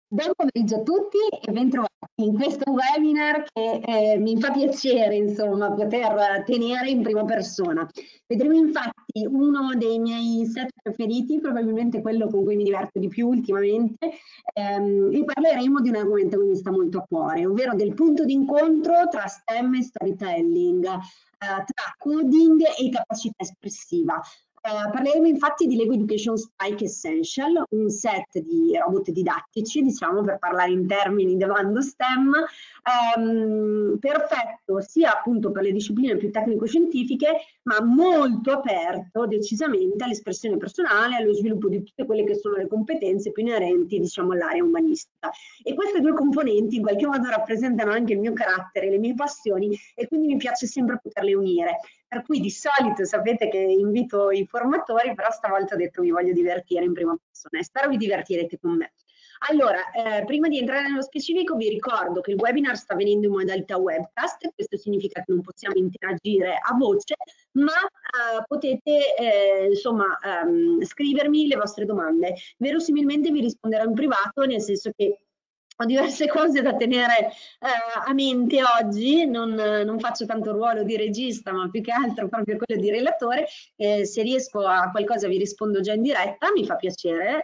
Buon pomeriggio a tutti e bentrovati in questo webinar che mi fa piacere, insomma, poter tenere in prima persona. Vedremo infatti uno dei miei set preferiti, probabilmente quello con cui mi diverto di più ultimamente, e parleremo di un argomento che mi sta molto a cuore, ovvero del punto d'incontro tra STEM e storytelling, tra coding e capacità espressiva. Parleremo infatti di Lego Education Spike Essential, un set di robot didattici, diciamo per parlare in termini domando STEM, perfetto sia appunto per le discipline più tecnico-scientifiche, ma molto aperto decisamente all'espressione personale, allo sviluppo di tutte quelle che sono le competenze più inerenti, diciamo, all'area umanistica. E queste due componenti in qualche modo rappresentano anche il mio carattere, le mie passioni e quindi mi piace sempre poterle unire. Per cui di solito sapete che invito i formatori, però stavolta ho detto mi voglio divertire in prima persona e spero vi divertirete con me. Allora, prima di entrare nello specifico vi ricordo che il webinar sta avvenendo in modalità webcast, questo significa che non possiamo interagire a voce, ma potete insomma scrivermi le vostre domande. Verosimilmente vi risponderò in privato, nel senso che ho diverse cose da tenere a mente oggi, non faccio tanto ruolo di regista, ma più che altro proprio quello di relatore. Se riesco a qualcosa vi rispondo già in diretta, mi fa piacere,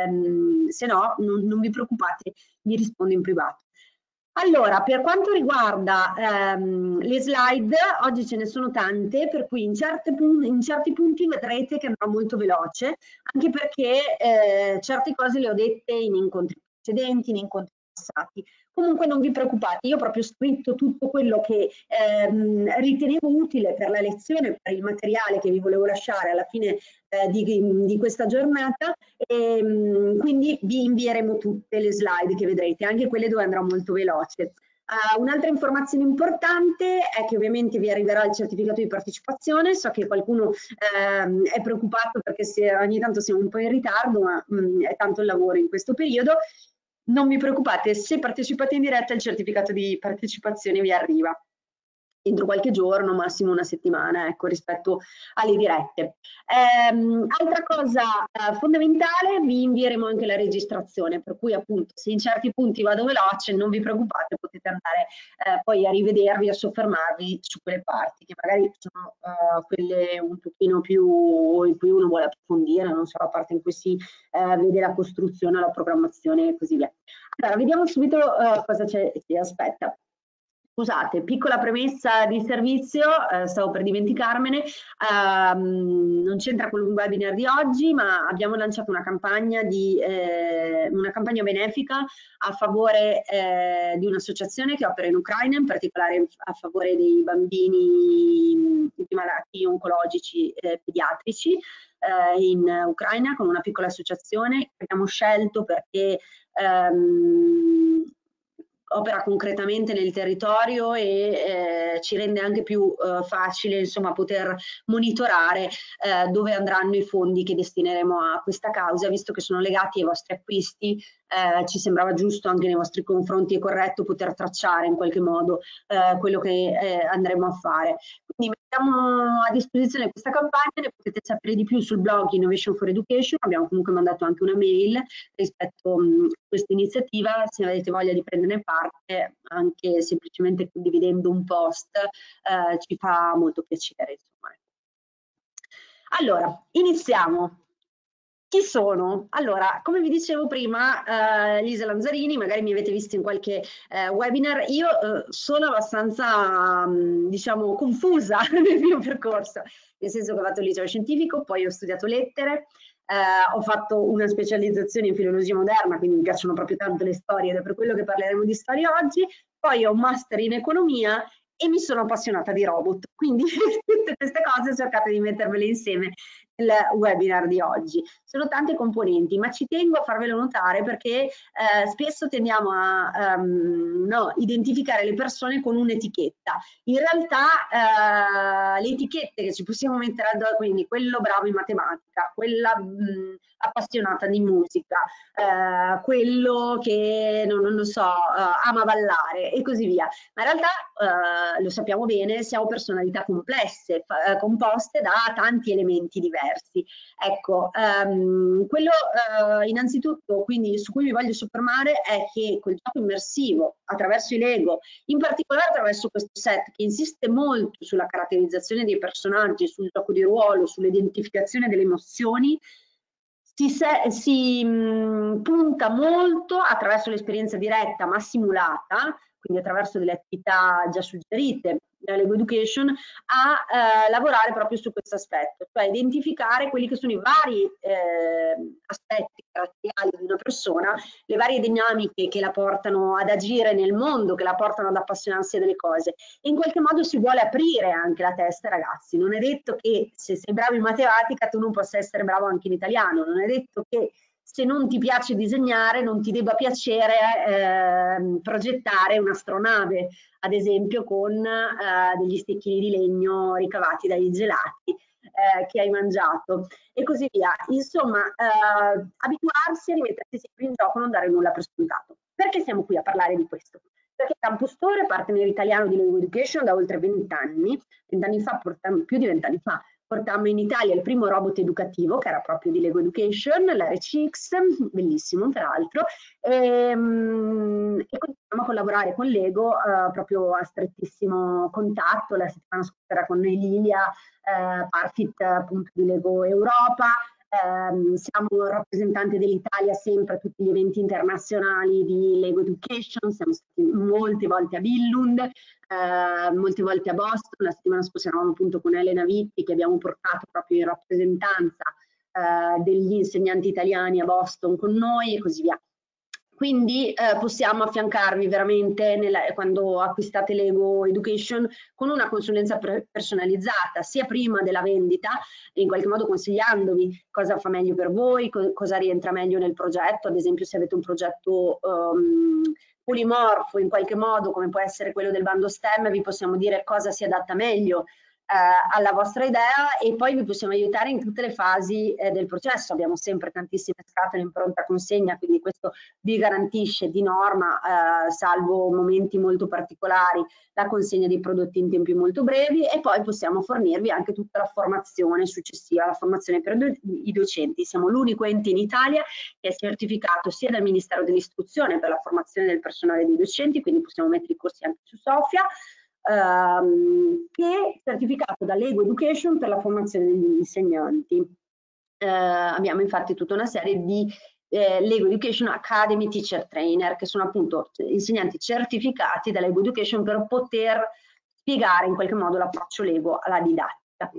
se no non vi preoccupate, vi rispondo in privato. Allora, per quanto riguarda le slide, oggi ce ne sono tante, per cui in certi punti vedrete che andrò molto veloce, anche perché certe cose le ho dette in incontri precedenti, in incontri passati. Comunque non vi preoccupate, io ho proprio scritto tutto quello che ritenevo utile per la lezione, per il materiale che vi volevo lasciare alla fine di questa giornata, e quindi vi invieremo tutte le slide che vedrete, anche quelle dove andrò molto veloce. Un'altra informazione importante è che ovviamente vi arriverà il certificato di partecipazione. So che qualcuno è preoccupato perché ogni tanto siamo un po' in ritardo, ma è tanto il lavoro in questo periodo. Non vi preoccupate, se partecipate in diretta il certificato di partecipazione vi arriva entro qualche giorno, massimo una settimana, ecco, rispetto alle dirette. Altra cosa fondamentale, vi invieremo anche la registrazione, per cui appunto se in certi punti vado veloce, non vi preoccupate, potete andare poi a rivedervi, a soffermarvi su quelle parti, che magari sono quelle un pochino più in cui uno vuole approfondire, non so, la parte in cui si vede la costruzione, la programmazione e così via. Allora, vediamo subito cosa ci aspetta. Scusate, piccola premessa di servizio, stavo per dimenticarmene, non c'entra con il webinar di oggi, ma abbiamo lanciato una campagna benefica a favore di un'associazione che opera in Ucraina, in particolare a favore dei bambini di malati oncologici pediatrici in Ucraina, con una piccola associazione che abbiamo scelto perché opera concretamente nel territorio e ci rende anche più facile, insomma, poter monitorare dove andranno i fondi che destineremo a questa causa, visto che sono legati ai vostri acquisti. Ci sembrava giusto anche nei vostri confronti e corretto poter tracciare in qualche modo quello che andremo a fare. Quindi mettiamo a disposizione questa campagna, ne potete sapere di più sul blog Innovation for Education, abbiamo comunque mandato anche una mail rispetto a questa iniziativa, se avete voglia di prenderne parte, anche semplicemente condividendo un post, ci fa molto piacere. Insomma. Allora, iniziamo. Chi sono? Allora, come vi dicevo prima, Lisa Lanzarini, magari mi avete visto in qualche webinar, io sono abbastanza, diciamo, confusa nel mio percorso, nel senso che ho fatto il liceo scientifico, poi ho studiato lettere, ho fatto una specializzazione in filologia moderna, quindi mi piacciono proprio tanto le storie ed è per quello che parleremo di storia oggi, poi ho un master in economia e mi sono appassionata di robot, quindi tutte queste cose cercate di mettervele insieme nel webinar di oggi. Sono tante componenti, ma ci tengo a farvelo notare perché spesso tendiamo a identificare le persone con un'etichetta. In realtà le etichette che ci possiamo mettere addosso, quindi quello bravo in matematica, quella appassionata di musica, quello che non lo so, ama ballare e così via. Ma in realtà lo sappiamo bene, siamo personalità complesse, composte da tanti elementi diversi. diversi. Ecco, quello innanzitutto quindi su cui mi voglio soffermare è che quel gioco immersivo attraverso i Lego, in particolare attraverso questo set che insiste molto sulla caratterizzazione dei personaggi, sul gioco di ruolo, sull'identificazione delle emozioni, si punta molto attraverso l'esperienza diretta ma simulata, quindi attraverso delle attività già suggerite da Lego Education, a lavorare proprio su questo aspetto, cioè identificare quelli che sono i vari aspetti caratteriali di una persona, le varie dinamiche che la portano ad agire nel mondo, che la portano ad appassionarsi delle cose. E in qualche modo si vuole aprire anche la testa, ragazzi. Non è detto che se sei bravo in matematica tu non possa essere bravo anche in italiano, non è detto che se non ti piace disegnare non ti debba piacere progettare un'astronave, ad esempio con degli stecchini di legno ricavati dai gelati che hai mangiato e così via. Insomma, abituarsi a rimettersi sempre in gioco, non dare nulla per scontato. Perché siamo qui a parlare di questo? Perché Campus Store è partner italiano di Lego Education da oltre 20 anni, più di 20 anni fa, portammo in Italia il primo robot educativo che era proprio di Lego Education, l'RCX, bellissimo peraltro, e continuiamo a collaborare con Lego proprio a strettissimo contatto. La settimana scorsa era con Lilia Parfit appunto di Lego Europa. Siamo rappresentanti dell'Italia sempre a tutti gli eventi internazionali di Lego Education, siamo stati molte volte a Billund, molte volte a Boston. La settimana scorsa eravamo appunto con Elena Vitti che abbiamo portato proprio in rappresentanza degli insegnanti italiani a Boston con noi e così via. Quindi possiamo affiancarvi veramente quando acquistate Lego Education con una consulenza personalizzata, sia prima della vendita, in qualche modo consigliandovi cosa fa meglio per voi, cosa rientra meglio nel progetto. Ad esempio, se avete un progetto polimorfo in qualche modo, come può essere quello del bando STEM, vi possiamo dire cosa si adatta meglio alla vostra idea e poi vi possiamo aiutare in tutte le fasi del processo. Abbiamo sempre tantissime scatole in pronta consegna, quindi questo vi garantisce di norma, salvo momenti molto particolari, la consegna dei prodotti in tempi molto brevi e poi possiamo fornirvi anche tutta la formazione successiva, la formazione per i docenti. Siamo l'unico ente in Italia che è certificato sia dal Ministero dell'Istruzione per la formazione del personale dei docenti, quindi possiamo mettere i corsi anche su Sofia, che è certificato da Lego Education per la formazione degli insegnanti. Abbiamo infatti tutta una serie di Lego Education Academy Teacher Trainer, che sono appunto insegnanti certificati da Lego Education per poter spiegare in qualche modo l'approccio Lego alla didattica.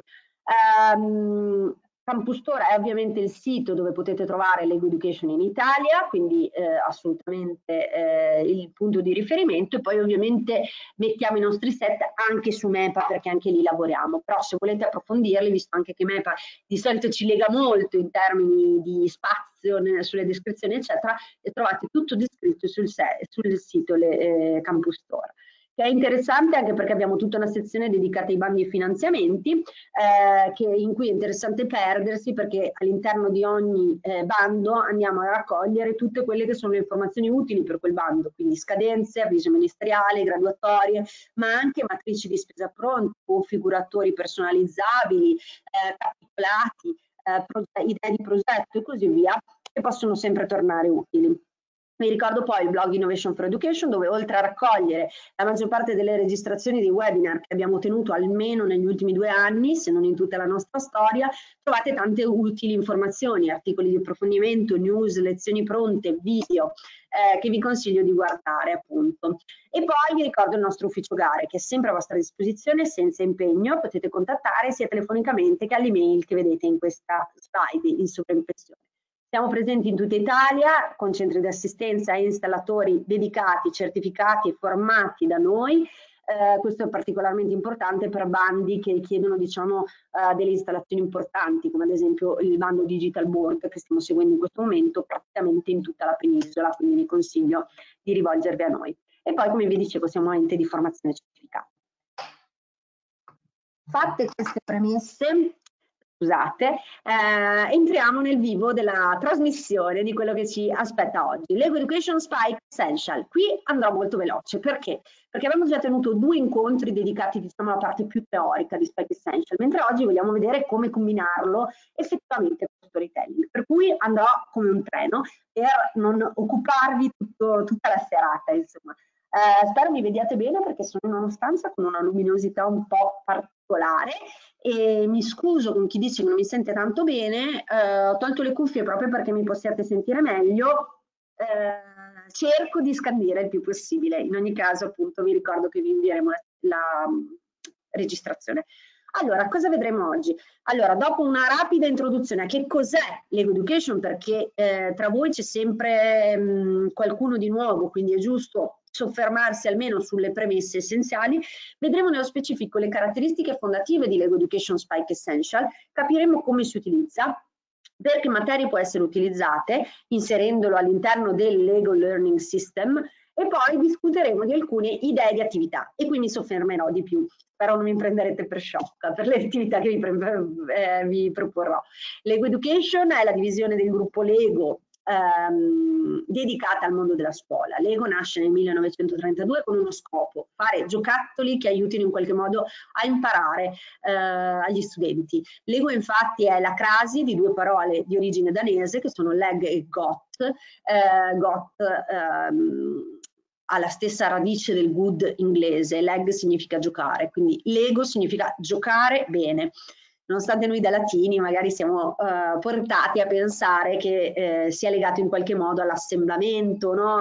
Campus Store è ovviamente il sito dove potete trovare Lego Education in Italia, quindi assolutamente il punto di riferimento, e poi ovviamente mettiamo i nostri set anche su MEPA perché anche lì lavoriamo, però se volete approfondirli, visto anche che MEPA di solito ci lega molto in termini di spazio sulle descrizioni eccetera, e trovate tutto descritto sul sito Campus Store. Che è interessante anche perché abbiamo tutta una sezione dedicata ai bandi e finanziamenti in cui è interessante perdersi perché all'interno di ogni bando andiamo a raccogliere tutte quelle che sono le informazioni utili per quel bando, quindi scadenze, avviso ministeriale, graduatorie, ma anche matrici di spesa pronte, configuratori personalizzabili, capitolati, idee di progetto e così via, che possono sempre tornare utili. Vi ricordo poi il blog Innovation for Education, dove oltre a raccogliere la maggior parte delle registrazioni dei webinar che abbiamo tenuto almeno negli ultimi 2 anni, se non in tutta la nostra storia, trovate tante utili informazioni, articoli di approfondimento, news, lezioni pronte, video, che vi consiglio di guardare appunto. E poi vi ricordo il nostro ufficio gare, che è sempre a vostra disposizione senza impegno, potete contattare sia telefonicamente che all'email che vedete in questa slide in sovraimpressione. Siamo presenti in tutta Italia con centri di assistenza e installatori dedicati, certificati e formati da noi. Questo è particolarmente importante per bandi che richiedono diciamo, delle installazioni importanti, come ad esempio il bando Digital Board che stiamo seguendo in questo momento praticamente in tutta la penisola, quindi vi consiglio di rivolgervi a noi. E poi, come vi dicevo, siamo ente di formazione certificata. Fatte queste premesse, scusate, entriamo nel vivo della trasmissione di quello che ci aspetta oggi. Lego Education Spike Essential. Qui andrò molto veloce, perché? Perché abbiamo già tenuto 2 incontri dedicati, diciamo, alla parte più teorica di Spike Essential, mentre oggi vogliamo vedere come combinarlo effettivamente con storytelling. Per cui andrò come un treno per non occuparvi tutta la serata, insomma. Spero mi vediate bene perché sono in una stanza con una luminosità un po' particolare e mi scuso con chi dice che non mi sente tanto bene, ho tolto le cuffie proprio perché mi possiate sentire meglio. Cerco di scandire il più possibile. In ogni caso, appunto, vi ricordo che vi invieremo la registrazione. Allora, cosa vedremo oggi? Allora, dopo una rapida introduzione a che cos'è Lego Education, perché tra voi c'è sempre qualcuno di nuovo, quindi è giusto soffermarsi almeno sulle premesse essenziali, vedremo nello specifico le caratteristiche fondative di Lego Education Spike Essential, capiremo come si utilizza, per che materie può essere utilizzate, inserendolo all'interno del Lego Learning System, e poi discuteremo di alcune idee di attività e qui mi soffermerò di più. Spero non mi prenderete per sciocca per le attività che vi proporrò. Lego Education è la divisione del gruppo Lego dedicata al mondo della scuola. Lego nasce nel 1932 con uno scopo: fare giocattoli che aiutino in qualche modo a imparare agli studenti. Lego infatti è la crasi di 2 parole di origine danese che sono leg e got. Ha la stessa radice del good inglese, leg significa giocare, quindi Lego significa giocare bene. Nonostante noi da latini magari siamo portati a pensare che sia legato in qualche modo all'assemblamento, no?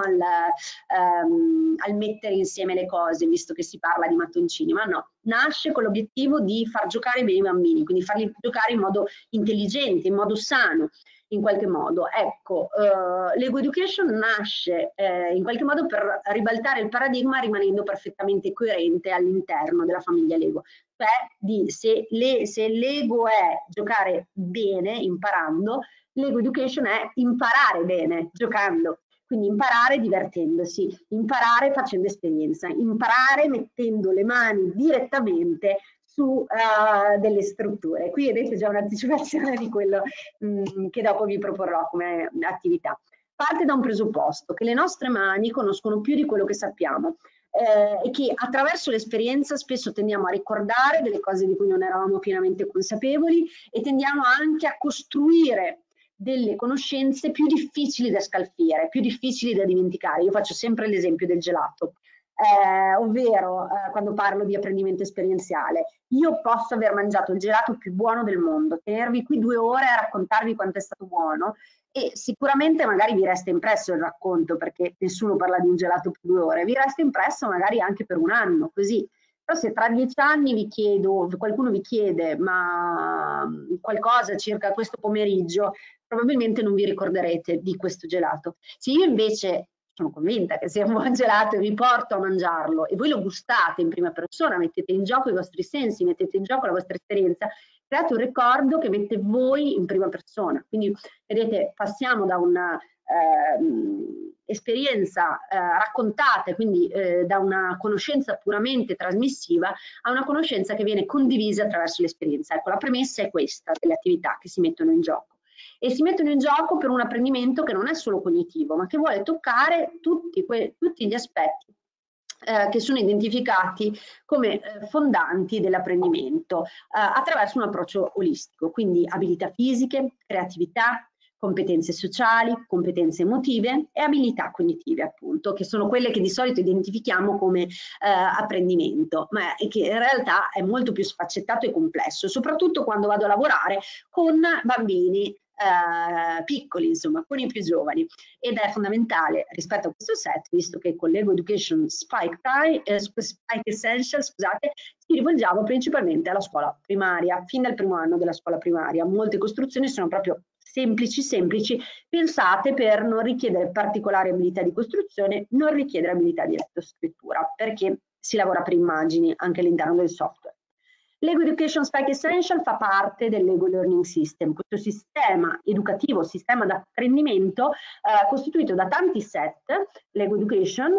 Al mettere insieme le cose, visto che si parla di mattoncini, ma no, nasce con l'obiettivo di far giocare bene i bambini, quindi farli giocare in modo intelligente, in modo sano, in qualche modo. Ecco, Lego Education nasce in qualche modo per ribaltare il paradigma rimanendo perfettamente coerente all'interno della famiglia Lego. Cioè, se Lego è giocare bene, imparando, Lego Education è imparare bene, giocando. Quindi imparare divertendosi, imparare facendo esperienza, imparare mettendo le mani direttamente su delle strutture. Qui vedete già un'anticipazione di quello che dopo vi proporrò come attività. Parte da un presupposto, che le nostre mani conoscono più di quello che sappiamo e che attraverso l'esperienza spesso tendiamo a ricordare delle cose di cui non eravamo pienamente consapevoli e tendiamo anche a costruire delle conoscenze più difficili da scalfire, più difficili da dimenticare. Io faccio sempre l'esempio del gelato. Ovvero quando parlo di apprendimento esperienziale, io posso aver mangiato il gelato più buono del mondo, tenervi qui 2 ore a raccontarvi quanto è stato buono e sicuramente magari vi resta impresso il racconto perché nessuno parla di un gelato per 2 ore, vi resta impresso magari anche per 1 anno, così. Però se tra 10 anni qualcuno vi chiede ma qualcosa circa questo pomeriggio, probabilmente non vi ricorderete di questo gelato. Se io invece sono convinta che sia un buon gelato e vi porto a mangiarlo e voi lo gustate in prima persona, mettete in gioco i vostri sensi, mettete in gioco la vostra esperienza, create un ricordo che mette voi in prima persona. Quindi vedete, passiamo da una esperienza raccontata, quindi da una conoscenza puramente trasmissiva a una conoscenza che viene condivisa attraverso l'esperienza. Ecco, la premessa è questa delle attività che si mettono in gioco. E si mettono in gioco per un apprendimento che non è solo cognitivo, ma che vuole toccare tutti gli aspetti che sono identificati come fondanti dell'apprendimento attraverso un approccio olistico, quindi abilità fisiche, creatività, competenze sociali, competenze emotive e abilità cognitive, appunto, che sono quelle che di solito identifichiamo come apprendimento, ma che in realtà è molto più sfaccettato e complesso, soprattutto quando vado a lavorare con bambini piccoli, insomma, con i più giovani, ed è fondamentale rispetto a questo set, visto che con Lego Education Spike Essential, scusate, ci rivolgiamo principalmente alla scuola primaria, fin dal primo anno della scuola primaria. Molte costruzioni sono proprio semplici, pensate per non richiedere particolari abilità di costruzione, non richiedere abilità di lettoscrittura, perché si lavora per immagini anche all'interno del software. Lego Education Spike Essential fa parte del Lego Learning System, questo sistema educativo, sistema d'apprendimento costituito da tanti set, Lego Education,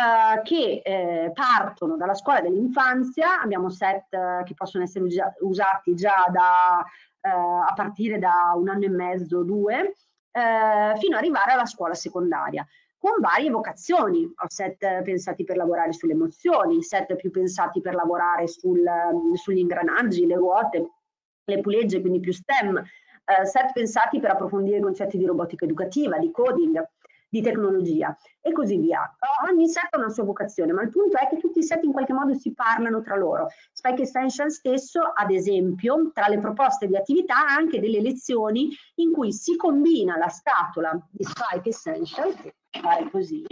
che partono dalla scuola dell'infanzia. Abbiamo set che possono essere usati già da a partire da 1 anno e mezzo, 2, fino ad arrivare alla scuola secondaria, con varie vocazioni. Ho set pensati per lavorare sulle emozioni, set più pensati per lavorare sugli ingranaggi, le ruote, le pulegge, quindi più STEM, set pensati per approfondire i concetti di robotica educativa, di coding, di tecnologia e così via. Ogni set ha una sua vocazione, ma il punto è che tutti i set in qualche modo si parlano tra loro. Spike Essential stesso, ad esempio, tra le proposte di attività ha anche delle lezioni in cui si combina la scatola di Spike Essential, che fare così,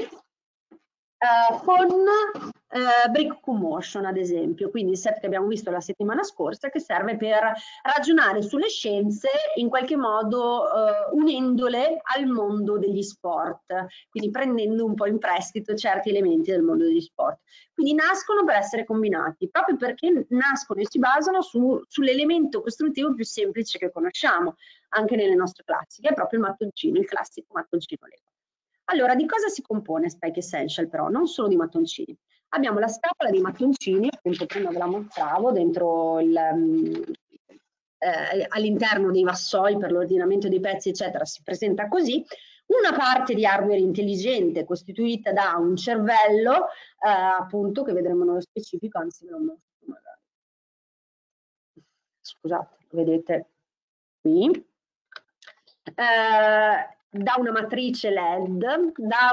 con Brick Motion, ad esempio, quindi il set che abbiamo visto la settimana scorsa, che serve per ragionare sulle scienze in qualche modo unendole al mondo degli sport, quindi prendendo un po' in prestito certi elementi del mondo degli sport. Quindi nascono per essere combinati, proprio perché nascono e si basano sull'elemento costruttivo più semplice che conosciamo anche nelle nostre classi, che è proprio il mattoncino, il classico mattoncino Lego. Allora, di cosa si compone Spike Essential però? Non solo di mattoncini. Abbiamo la scatola di mattoncini, appunto prima ve la mostravo, dentro all'interno dei vassoi per l'ordinamento dei pezzi, eccetera, si presenta così. Una parte di hardware intelligente costituita da un cervello, appunto, che vedremo nello specifico, anzi ve lo mostro magari. Scusate, lo vedete qui. Da una matrice LED, da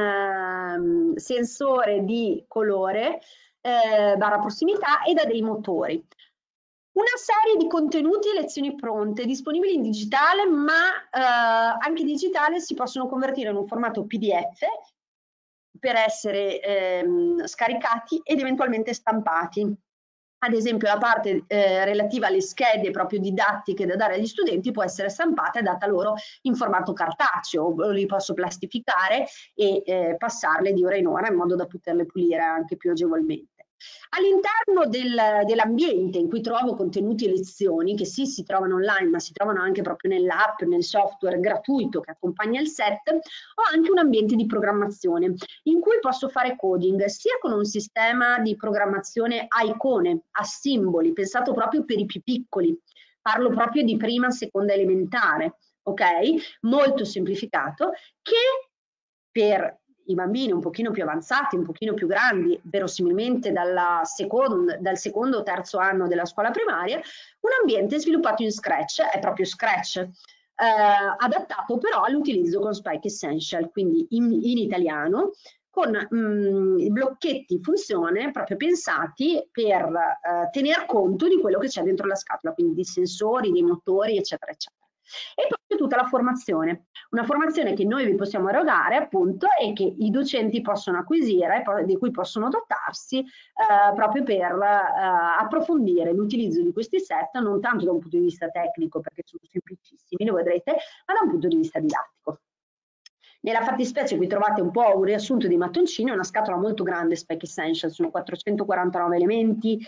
un sensore di colore barra prossimità e da dei motori. Una serie di contenuti e lezioni pronte, disponibili in digitale, ma anche digitale si possono convertire in un formato PDF per essere scaricati ed eventualmente stampati. Ad esempio la parte relativa alle schede proprio didattiche da dare agli studenti può essere stampata e data loro in formato cartaceo, o li posso plastificare e passarle di ora in ora in modo da poterle pulire anche più agevolmente. All'interno dell'ambiente in cui trovo contenuti e lezioni, che sì si trovano online ma si trovano anche proprio nell'app, nel software gratuito che accompagna il set, ho anche un ambiente di programmazione in cui posso fare coding sia con un sistema di programmazione a icone, a simboli, pensato proprio per i più piccoli. Parlo proprio di prima, seconda elementare, ok? Molto semplificato, che per i bambini un pochino più avanzati, un pochino più grandi, verosimilmente dal secondo o terzo anno della scuola primaria, un ambiente sviluppato in Scratch, è proprio Scratch, adattato però all'utilizzo con Spike Essential, quindi in italiano, con blocchetti funzione proprio pensati per tener conto di quello che c'è dentro la scatola, quindi di sensori, di motori, eccetera, eccetera. E poi tutta la formazione, una formazione che noi vi possiamo erogare appunto e che i docenti possono acquisire, di cui possono dotarsi proprio per approfondire l'utilizzo di questi set, non tanto da un punto di vista tecnico perché sono semplicissimi, lo vedrete, ma da un punto di vista didattico. Nella fattispecie qui trovate un po' un riassunto di mattoncini, è una scatola molto grande Spike Essential, sono 449 elementi,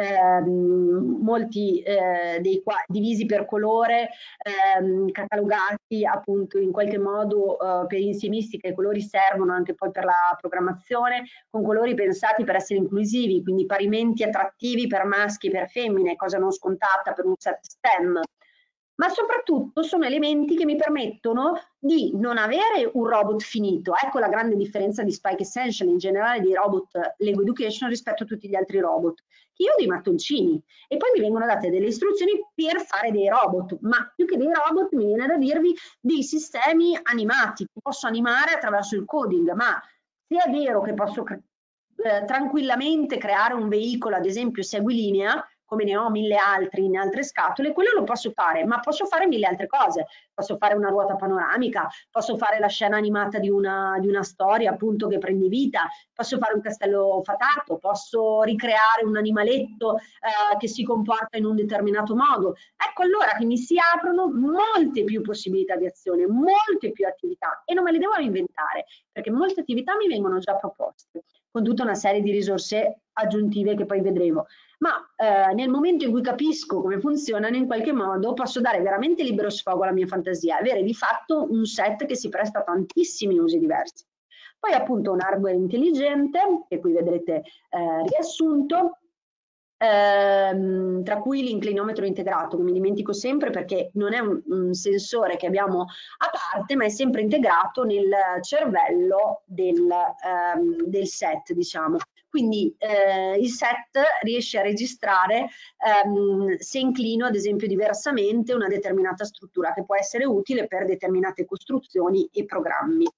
molti dei qua divisi per colore, catalogati appunto in qualche modo per insiemisti, i colori servono anche poi per la programmazione, con colori pensati per essere inclusivi, quindi parimenti attrattivi per maschi e per femmine, cosa non scontata per un set STEM. Ma soprattutto sono elementi che mi permettono di non avere un robot finito. Ecco la grande differenza di Spike Essential, in generale di robot Lego Education rispetto a tutti gli altri robot. Io ho dei mattoncini e poi mi vengono date delle istruzioni per fare dei robot, ma più che dei robot mi viene da dirvi dei sistemi animati, che posso animare attraverso il coding, ma se è vero che posso tranquillamente creare un veicolo, ad esempio seguilinea, come ne ho mille altri in altre scatole, quello lo posso fare, ma posso fare mille altre cose. Posso fare una ruota panoramica, posso fare la scena animata di una storia appunto che prende vita, posso fare un castello fatato, posso ricreare un animaletto che si comporta in un determinato modo. Ecco allora che mi si aprono molte più possibilità di azione, molte più attività e non me le devo inventare, perché molte attività mi vengono già proposte con tutta una serie di risorse aggiuntive che poi vedremo. Ma nel momento in cui capisco come funzionano, in qualche modo posso dare veramente libero sfogo alla mia fantasia, avere di fatto un set che si presta a tantissimi usi diversi. Poi appunto un hardware intelligente, che qui vedrete riassunto, tra cui l'inclinometro integrato, che mi dimentico sempre perché non è un sensore che abbiamo a parte, ma è sempre integrato nel cervello del set, diciamo. Quindi il set riesce a registrare se inclino, ad esempio, diversamente una determinata struttura, che può essere utile per determinate costruzioni e programmi.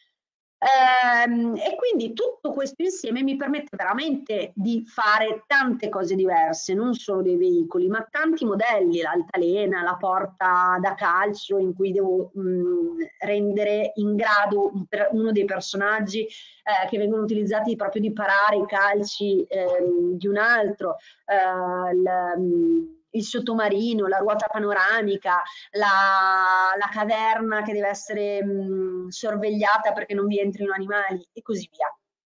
E quindi tutto questo insieme mi permette veramente di fare tante cose diverse, non solo dei veicoli, ma tanti modelli, l'altalena, la porta da calcio in cui devo rendere in grado uno dei personaggi che vengono utilizzati proprio di parare i calci di un altro, il sottomarino, la ruota panoramica, la caverna che deve essere sorvegliata perché non vi entrino animali e così via.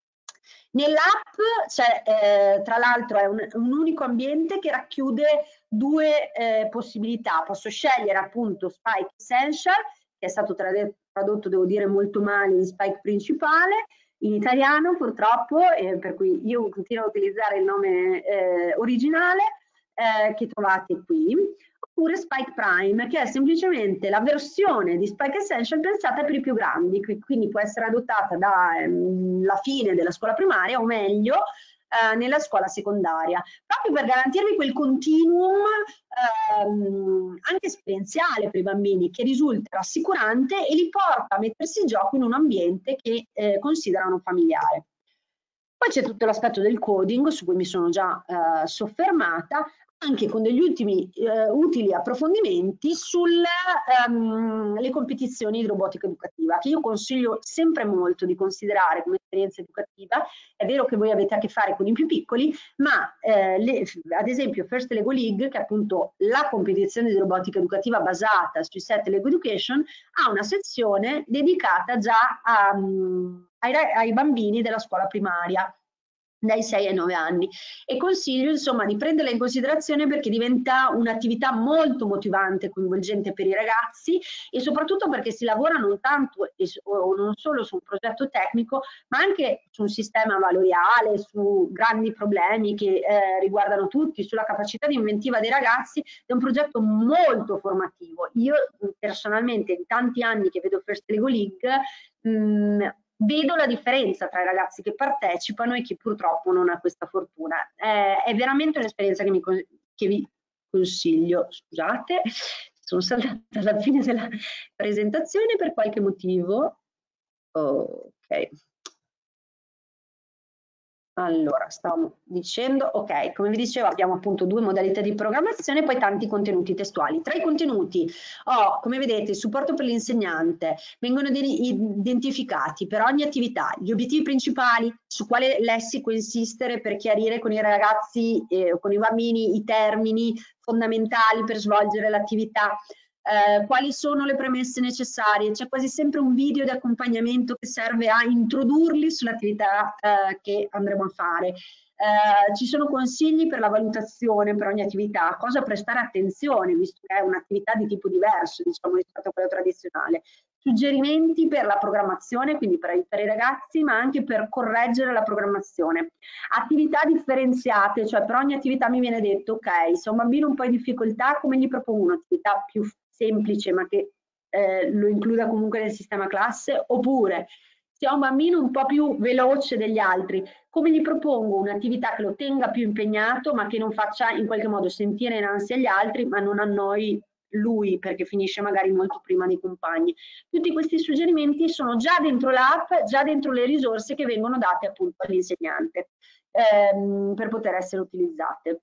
Nell'app c'è, tra l'altro, è un unico ambiente che racchiude due possibilità. Posso scegliere appunto Spike Essential, che è stato tradotto, devo dire, molto male in Spike principale, in italiano purtroppo, per cui io continuo a utilizzare il nome originale che trovate qui, oppure Spike Prime, che è semplicemente la versione di Spike Essential pensata per i più grandi, quindi può essere adottata dalla fine della scuola primaria o meglio nella scuola secondaria, proprio per garantirvi quel continuum anche esperienziale per i bambini che risulta rassicurante e li porta a mettersi in gioco in un ambiente che considerano familiare. Poi c'è tutto l'aspetto del coding su cui mi sono già soffermata, anche con degli ultimi utili approfondimenti sulle competizioni di robotica educativa, che io consiglio sempre molto di considerare come esperienza educativa. È vero che voi avete a che fare con i più piccoli, ma ad esempio First Lego League, che è appunto la competizione di robotica educativa basata sui set Lego Education, ha una sezione dedicata già ai bambini della scuola primaria dai 6 ai 9 anni e consiglio insomma di prenderla in considerazione perché diventa un'attività molto motivante, coinvolgente per i ragazzi e soprattutto perché si lavora non tanto o non solo su un progetto tecnico ma anche su un sistema valoriale, su grandi problemi che riguardano tutti, sulla capacità di inventiva dei ragazzi. È un progetto molto formativo. Io personalmente in tanti anni che vedo First Lego League vedo la differenza tra i ragazzi che partecipano e chi purtroppo non ha questa fortuna. È veramente un'esperienza che vi consiglio. Scusate, sono saltata alla fine della presentazione per qualche motivo. Ok. Allora, stavamo dicendo, ok, come vi dicevo abbiamo appunto due modalità di programmazione e poi tanti contenuti testuali. Tra i contenuti ho, come vedete, il supporto per l'insegnante, vengono identificati per ogni attività gli obiettivi principali, su quale lessico insistere per chiarire con i ragazzi o con i bambini i termini fondamentali per svolgere l'attività. Quali sono le premesse necessarie, c'è quasi sempre un video di accompagnamento che serve a introdurli sull'attività che andremo a fare. Ci sono consigli per la valutazione per ogni attività, cosa prestare attenzione visto che è un'attività di tipo diverso diciamo rispetto a quello tradizionale, suggerimenti per la programmazione, quindi per aiutare i ragazzi ma anche per correggere la programmazione, attività differenziate, cioè per ogni attività mi viene detto ok, se un bambino un po' in difficoltà come gli propongo un'attività più semplice ma che lo includa comunque nel sistema classe, oppure se ho un bambino un po' più veloce degli altri, come gli propongo un'attività che lo tenga più impegnato ma che non faccia in qualche modo sentire in ansia gli altri ma non annoi lui perché finisce magari molto prima dei compagni. Tutti questi suggerimenti sono già dentro l'app, già dentro le risorse che vengono date appunto all'insegnante per poter essere utilizzate.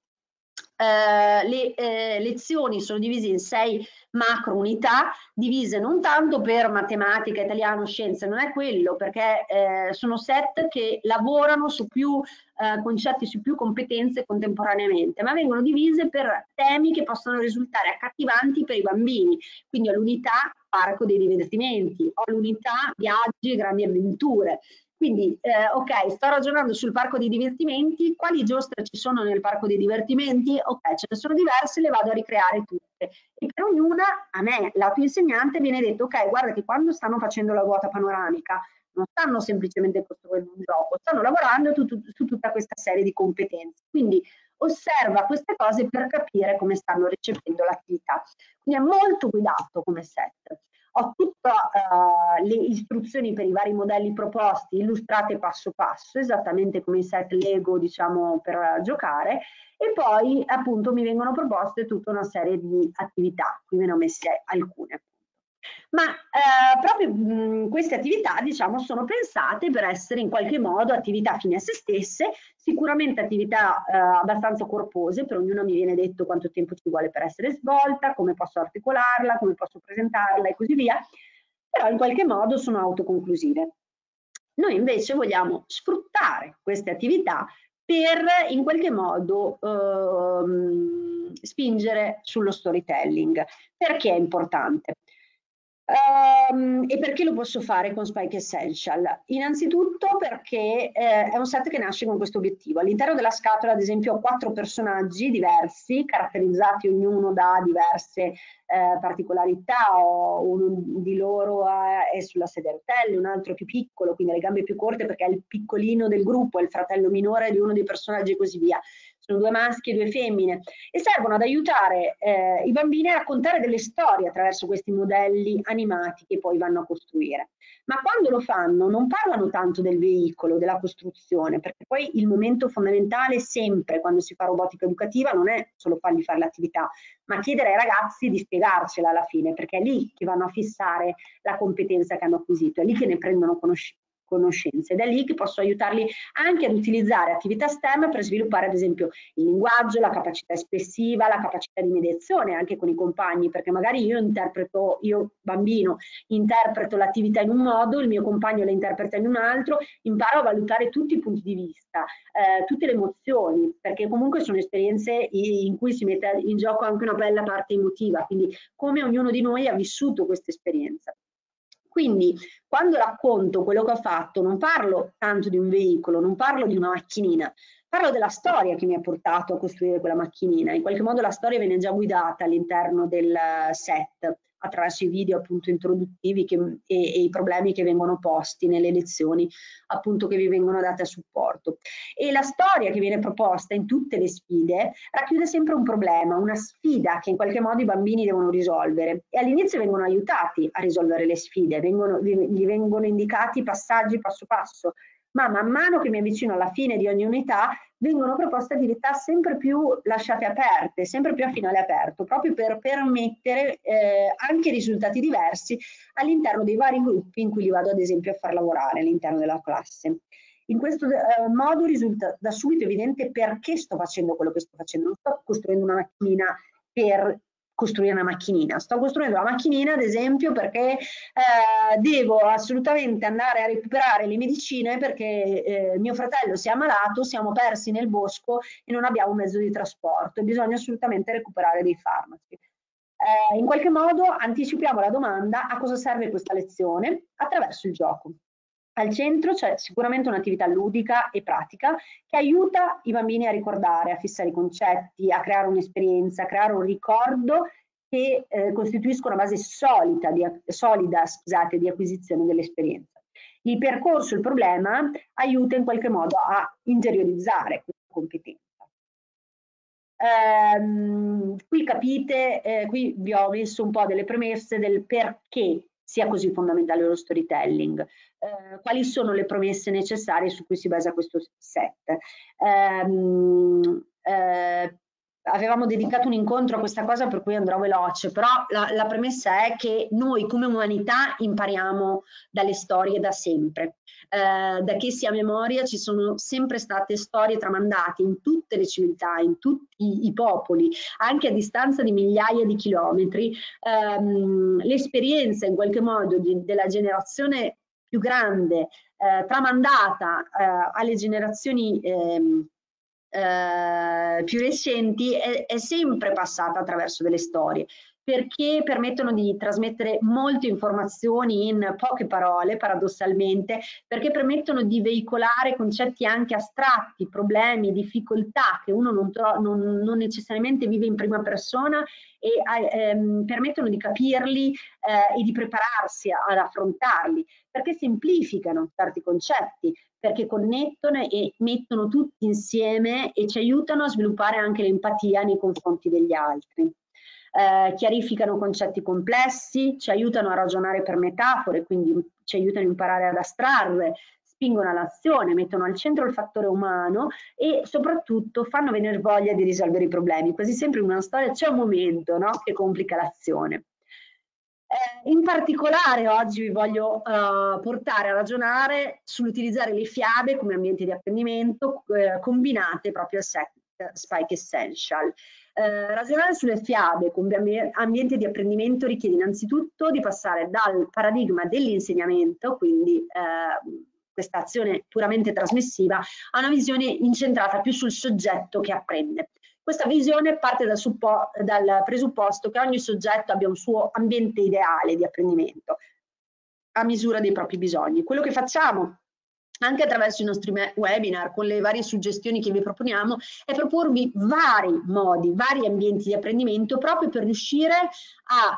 Le lezioni sono divise in 6 macro unità, divise non tanto per matematica, italiano, scienze, non è quello, perché sono set che lavorano su più concetti, su più competenze contemporaneamente, ma vengono divise per temi che possono risultare accattivanti per i bambini. Quindi ho l'unità parco dei divertimenti, ho l'unità viaggi e grandi avventure. Quindi, ok, sto ragionando sul parco dei divertimenti, quali giostre ci sono nel parco dei divertimenti? Ok, ce ne sono diverse, le vado a ricreare tutte. E per ognuna, a me, lato insegnante, viene detto, ok, guarda che quando stanno facendo la ruota panoramica, non stanno semplicemente costruendo un gioco, stanno lavorando su tutta questa serie di competenze. Quindi osserva queste cose per capire come stanno recependo l'attività. Quindi è molto guidato come set. Ho tutte le istruzioni per i vari modelli proposti illustrate passo passo, esattamente come i set Lego, diciamo, per giocare, e poi appunto mi vengono proposte tutta una serie di attività, qui ve ne ho messe alcune. Ma proprio queste attività, diciamo, sono pensate per essere in qualche modo attività fine a se stesse, sicuramente attività abbastanza corpose, per ognuna mi viene detto quanto tempo ci vuole per essere svolta, come posso articolarla, come posso presentarla e così via, però in qualche modo sono autoconclusive. Noi invece vogliamo sfruttare queste attività per in qualche modo spingere sullo storytelling. Perché è importante? E perché lo posso fare con Spike Essential? Innanzitutto perché è un set che nasce con questo obiettivo. All'interno della scatola, ad esempio, ho 4 personaggi diversi, caratterizzati ognuno da diverse particolarità. Uno di loro è sulla sedia a rotelle, un altro è più piccolo, quindi ha le gambe più corte perché è il piccolino del gruppo, è il fratello minore di uno dei personaggi e così via. Sono 2 maschi e 2 femmine e servono ad aiutare i bambini a raccontare delle storie attraverso questi modelli animati che poi vanno a costruire. Ma quando lo fanno non parlano tanto del veicolo, della costruzione, perché poi il momento fondamentale sempre quando si fa robotica educativa non è solo fargli fare l'attività, ma chiedere ai ragazzi di spiegarcela alla fine, perché è lì che vanno a fissare la competenza che hanno acquisito, è lì che ne prendono conoscenza ed è lì che posso aiutarli anche ad utilizzare attività STEM per sviluppare ad esempio il linguaggio, la capacità espressiva, la capacità di mediazione anche con i compagni, perché magari io bambino interpreto l'attività in un modo, il mio compagno la interpreta in un altro, imparo a valutare tutti i punti di vista, tutte le emozioni, perché comunque sono esperienze in cui si mette in gioco anche una bella parte emotiva, quindi come ognuno di noi ha vissuto questa esperienza. Quindi quando racconto quello che ho fatto non parlo tanto di un veicolo, non parlo di una macchinina, parlo della storia che mi ha portato a costruire quella macchinina. In qualche modo la storia viene già guidata all'interno del set attraverso i video appunto introduttivi e i problemi che vengono posti nelle lezioni appunto che vi vengono date a supporto. E la storia che viene proposta in tutte le sfide racchiude sempre un problema, una sfida che in qualche modo i bambini devono risolvere e all'inizio vengono aiutati a risolvere le sfide, gli vengono indicati passaggi passo passo, ma man mano che mi avvicino alla fine di ogni unità vengono proposte attività sempre più lasciate aperte, sempre più a finale aperto, proprio per permettere anche risultati diversi all'interno dei vari gruppi in cui li vado ad esempio a far lavorare all'interno della classe. In questo modo risulta da subito evidente perché sto facendo quello che sto facendo. Non sto costruendo una macchinina per costruire una macchinina, sto costruendo la macchinina ad esempio perché devo assolutamente andare a recuperare le medicine perché mio fratello si è ammalato, siamo persi nel bosco e non abbiamo un mezzo di trasporto e bisogna assolutamente recuperare dei farmaci. In qualche modo anticipiamo la domanda: a cosa serve questa lezione? Attraverso il gioco. Al centro c'è sicuramente un'attività ludica e pratica che aiuta i bambini a ricordare, a fissare i concetti, a creare un'esperienza, a creare un ricordo che costituisca una base solida di acquisizione dell'esperienza. Il percorso, il problema, aiuta in qualche modo a interiorizzare questa competenza. Qui capite, qui vi ho messo un po' delle premesse del perché sia così fondamentale lo storytelling, quali sono le premesse necessarie su cui si basa questo set. Avevamo dedicato un incontro a questa cosa per cui andrò veloce, però la premessa è che noi come umanità impariamo dalle storie da sempre. Da che si ha memoria ci sono sempre state storie tramandate in tutte le civiltà, in tutti i popoli, anche a distanza di migliaia di chilometri. L'esperienza in qualche modo della generazione più grande tramandata alle generazioni più recenti è sempre passata attraverso delle storie. perché permettono di trasmettere molte informazioni in poche parole, paradossalmente, perché permettono di veicolare concetti anche astratti, problemi, difficoltà che uno non necessariamente vive in prima persona e permettono di capirli e di prepararsi ad affrontarli, perché semplificano certi concetti, perché connettono e mettono tutti insieme e ci aiutano a sviluppare anche l'empatia nei confronti degli altri. Chiarificano concetti complessi, ci aiutano a ragionare per metafore, quindi ci aiutano a imparare ad astrarre, spingono all'azione, mettono al centro il fattore umano e soprattutto fanno venire voglia di risolvere i problemi. Quasi sempre in una storia c'è un momento, no, che complica l'azione. In particolare oggi vi voglio portare a ragionare sull'utilizzare le fiabe come ambienti di apprendimento combinate proprio al set Spike Essential. Ragionare sulle fiabe come ambiente di apprendimento richiede innanzitutto di passare dal paradigma dell'insegnamento, quindi questa azione puramente trasmissiva, a una visione incentrata più sul soggetto che apprende. Questa visione parte dal presupposto che ogni soggetto abbia un suo ambiente ideale di apprendimento a misura dei propri bisogni. Quello che facciamo anche attraverso i nostri webinar, con le varie suggestioni che vi proponiamo, è proporvi vari modi, vari ambienti di apprendimento proprio per riuscire a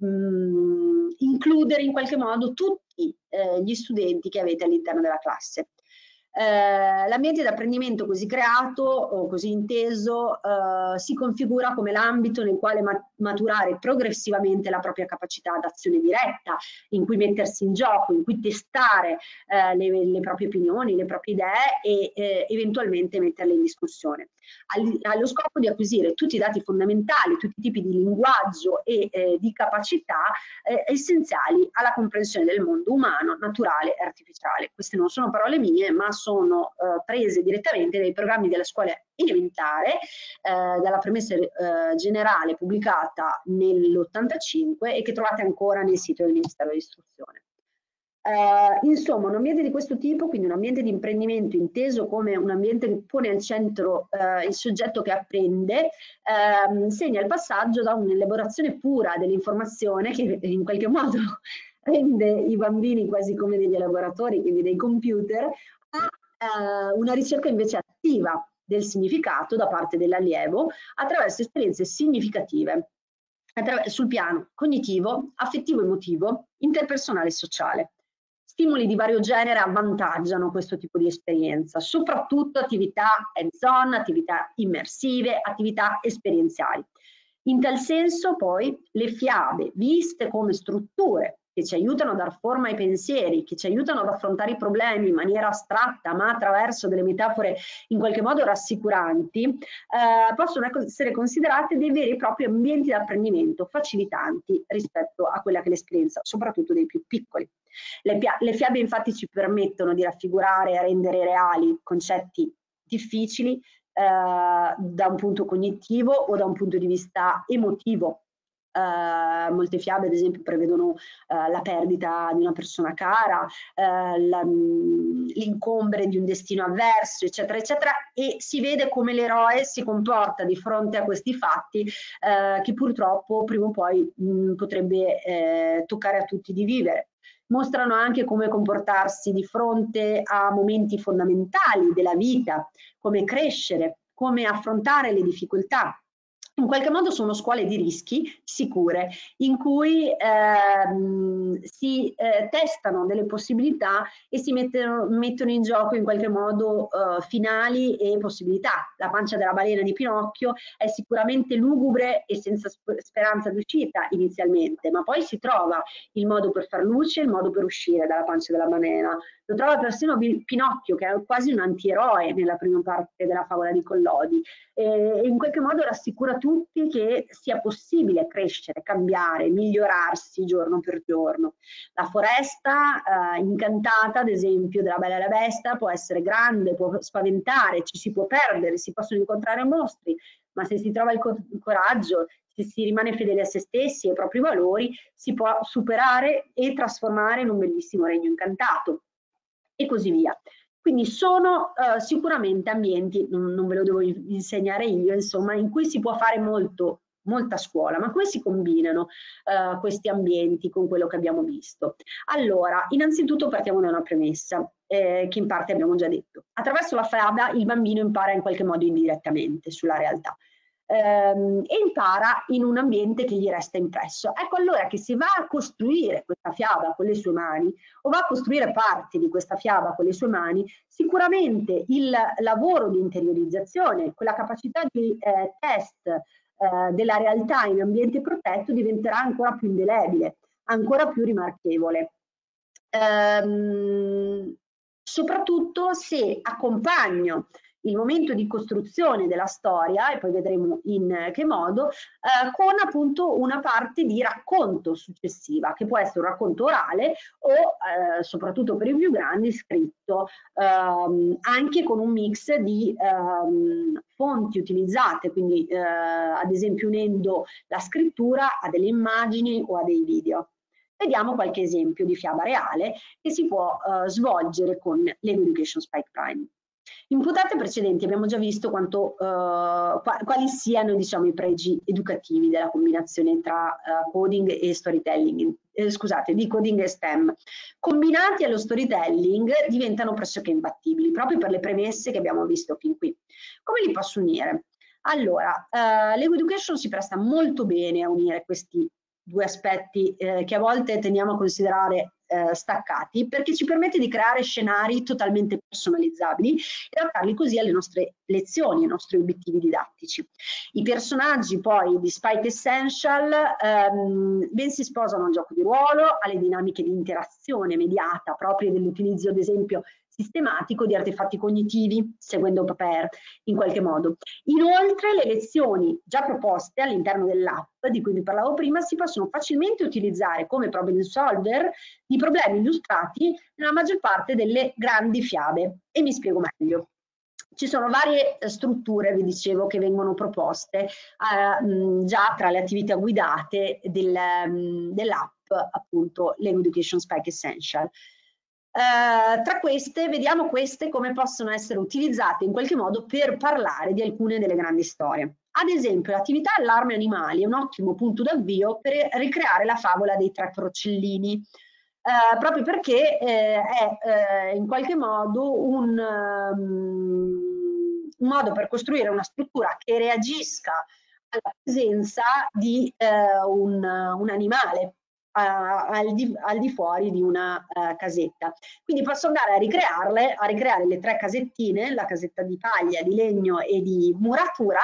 includere in qualche modo tutti gli studenti che avete all'interno della classe. L'ambiente di apprendimento così creato o così inteso si configura come l'ambito nel quale maturare progressivamente la propria capacità d'azione diretta, in cui mettersi in gioco, in cui testare le proprie opinioni, le proprie idee e eventualmente metterle in discussione. Allo scopo di acquisire tutti i dati fondamentali, tutti i tipi di linguaggio e di capacità essenziali alla comprensione del mondo umano, naturale e artificiale. Queste non sono parole mie, ma sono prese direttamente dai programmi della scuola elementare, dalla premessa generale pubblicata nell'85 e che trovate ancora nel sito del Ministero dell'Istruzione. Insomma, un ambiente di questo tipo, quindi un ambiente di imprendimento inteso come un ambiente che pone al centro il soggetto che apprende, segna il passaggio da un'elaborazione pura dell'informazione che in qualche modo rende i bambini quasi come degli elaboratori, quindi dei computer, a una ricerca invece attiva del significato da parte dell'allievo attraverso esperienze significative sul piano cognitivo, affettivo-emotivo, interpersonale e sociale. Stimoli di vario genere avvantaggiano questo tipo di esperienza, soprattutto attività hands-on, attività immersive, attività esperienziali. In tal senso poi le fiabe, viste come strutture che ci aiutano a dar forma ai pensieri, che ci aiutano ad affrontare i problemi in maniera astratta, ma attraverso delle metafore in qualche modo rassicuranti, possono essere considerate dei veri e propri ambienti di apprendimento facilitanti rispetto a quella che è l'esperienza, soprattutto dei più piccoli. Le fiabe infatti ci permettono di raffigurare e rendere reali concetti difficili da un punto cognitivo o da un punto di vista emotivo. Molte fiabe ad esempio prevedono la perdita di una persona cara, l'incombere di un destino avverso, eccetera, eccetera, e si vede come l'eroe si comporta di fronte a questi fatti che purtroppo prima o poi potrebbe toccare a tutti di vivere. Mostrano anche come comportarsi di fronte a momenti fondamentali della vita, come crescere, come affrontare le difficoltà. In qualche modo sono scuole di rischi sicure, in cui si testano delle possibilità e si mettono in gioco in qualche modo finali e possibilità. La pancia della balena di Pinocchio è sicuramente lugubre e senza speranza d'uscita inizialmente, ma poi si trova il modo per far luce, il modo per uscire dalla pancia della balena. Lo trova persino Pinocchio, che è quasi un antieroe nella prima parte della favola di Collodi, e in qualche modo rassicura tutti che sia possibile crescere, cambiare, migliorarsi giorno per giorno. La foresta incantata, ad esempio, della Bella e la Bestia può essere grande, può spaventare, ci si può perdere, si possono incontrare mostri, ma se si trova il coraggio, se si rimane fedeli a se stessi e ai propri valori, si può superare e trasformare in un bellissimo regno incantato. E così via. Quindi sono sicuramente ambienti, non ve lo devo insegnare io, insomma, in cui si può fare molto molta scuola, ma come si combinano questi ambienti con quello che abbiamo visto? Allora, innanzitutto partiamo da una premessa che in parte abbiamo già detto. Attraverso la fiaba il bambino impara in qualche modo indirettamente sulla realtà. E impara in un ambiente che gli resta impresso. Ecco allora che se va a costruire questa fiaba con le sue mani o va a costruire parti di questa fiaba con le sue mani, sicuramente il lavoro di interiorizzazione, quella capacità di test della realtà in ambiente protetto diventerà ancora più indelebile, ancora più rimarchevole. Soprattutto se accompagno il momento di costruzione della storia, e poi vedremo in che modo, con appunto una parte di racconto successiva, che può essere un racconto orale o, soprattutto per i più grandi, scritto, anche con un mix di fonti utilizzate, quindi ad esempio unendo la scrittura a delle immagini o a dei video. Vediamo qualche esempio di fiaba reale che si può svolgere con Lego Education Spike Prime. In puntate precedenti abbiamo già visto quali siano, diciamo, i pregi educativi della combinazione tra coding e storytelling, di coding e STEM. Combinati allo storytelling diventano pressoché imbattibili, proprio per le premesse che abbiamo visto fin qui. Come li posso unire? Allora, Lego Education si presta molto bene a unire questi due aspetti che a volte tendiamo a considerare staccati, perché ci permette di creare scenari totalmente personalizzabili e adattarli così alle nostre lezioni, ai nostri obiettivi didattici. I personaggi poi di Spike Essential ben si sposano al gioco di ruolo, alle dinamiche di interazione mediata proprie dell'utilizzo ad esempio sistematico di artefatti cognitivi, seguendo Paper in qualche modo. Inoltre le lezioni già proposte all'interno dell'app di cui vi parlavo prima si possono facilmente utilizzare come problem solver di problemi illustrati nella maggior parte delle grandi fiabe, e mi spiego meglio. Ci sono varie strutture, vi dicevo, che vengono proposte già tra le attività guidate dell'app, appunto Lego Education Spike Essential. Tra queste, vediamo queste come possono essere utilizzate in qualche modo per parlare di alcune delle grandi storie. Ad esempio, l'attività Allarme Animali è un ottimo punto d'avvio per ricreare la favola dei tre porcellini, proprio perché è in qualche modo un modo per costruire una struttura che reagisca alla presenza di un animale al di fuori di una casetta. Quindi posso andare a ricreare le tre casettine, la casetta di paglia, di legno e di muratura,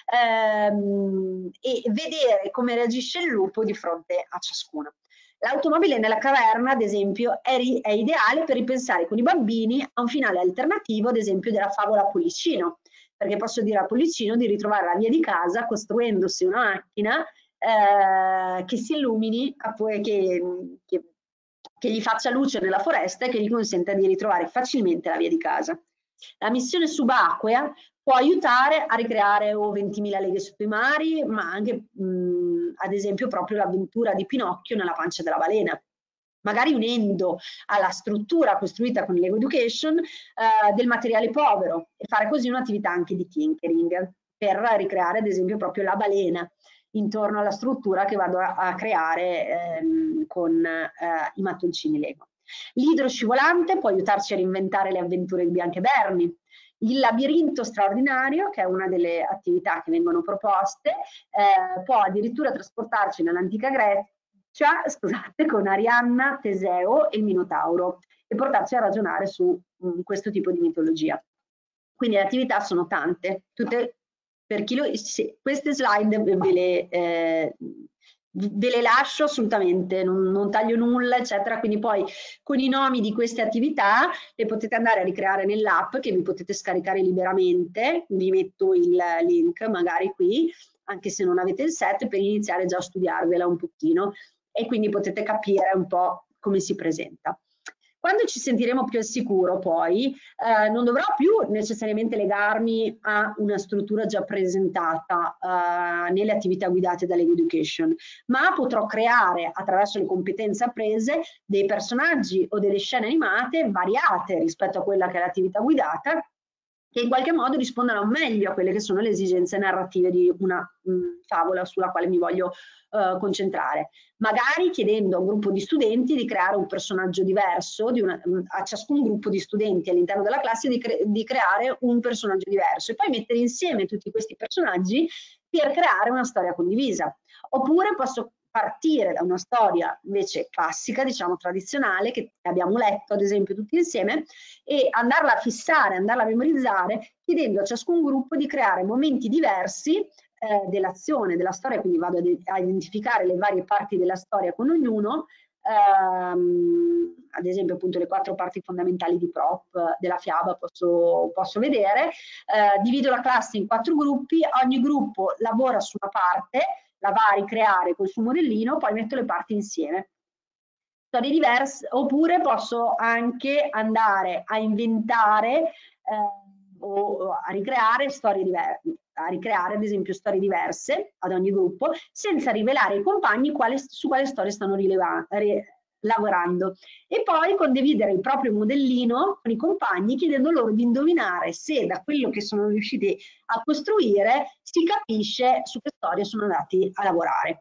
e vedere come reagisce il lupo di fronte a ciascuna. L'automobile nella caverna, ad esempio, è ideale per ripensare con i bambini a un finale alternativo, ad esempio, della favola Pollicino, perché posso dire a Pollicino di ritrovare la via di casa costruendosi una macchina che si illumini, che gli faccia luce nella foresta e che gli consenta di ritrovare facilmente la via di casa. La missione subacquea può aiutare a ricreare 20.000 leghe sotto i mari, ma anche ad esempio proprio l'avventura di Pinocchio nella pancia della balena, magari unendo alla struttura costruita con Lego Education del materiale povero, e fare così un'attività anche di tinkering per ricreare ad esempio proprio la balena intorno alla struttura che vado a creare con i mattoncini Lego. L'idroscivolante può aiutarci a reinventare le avventure di Bianca e Bernie. Il labirinto straordinario, che è una delle attività che vengono proposte, può addirittura trasportarci nell'antica Grecia, scusate, con Arianna, Teseo e il Minotauro, e portarci a ragionare su questo tipo di mitologia. Quindi le attività sono tante, tutte per chi queste slide ve le lascio assolutamente, non taglio nulla, eccetera. Quindi poi con i nomi di queste attività le potete andare a ricreare nell'app, che vi potete scaricare liberamente. Vi metto il link magari qui, anche se non avete il set, per iniziare già a studiarvela un pochino, e quindi potete capire un po' come si presenta. Quando ci sentiremo più al sicuro, poi, non dovrò più necessariamente legarmi a una struttura già presentata nelle attività guidate da Lego Education, ma potrò creare, attraverso le competenze apprese, dei personaggi o delle scene animate variate rispetto a quella che è l'attività guidata, che in qualche modo rispondano meglio a quelle che sono le esigenze narrative di una favola sulla quale mi voglio concentrare. Magari chiedendo a un gruppo di studenti di creare un personaggio diverso, a ciascun gruppo di studenti all'interno della classe di creare un personaggio diverso e poi mettere insieme tutti questi personaggi per creare una storia condivisa. Oppure posso partire da una storia invece classica, diciamo tradizionale, che abbiamo letto ad esempio tutti insieme, e andarla a fissare, andarla a memorizzare, chiedendo a ciascun gruppo di creare momenti diversi dell'azione, della storia, quindi vado a identificare le varie parti della storia con ognuno, ad esempio appunto le 4 parti fondamentali di prop della fiaba posso vedere, divido la classe in 4 gruppi, ogni gruppo lavora su una parte, la va a ricreare col suo modellino, poi metto le parti insieme. Storie diverse, oppure posso anche andare a inventare o a ricreare storie diverse, a ricreare ad esempio storie diverse ad ogni gruppo, senza rivelare ai compagni su quale storia stanno lavorando, e poi condividere il proprio modellino con i compagni chiedendo loro di indovinare se da quello che sono riusciti a costruire si capisce su che storia sono andati a lavorare.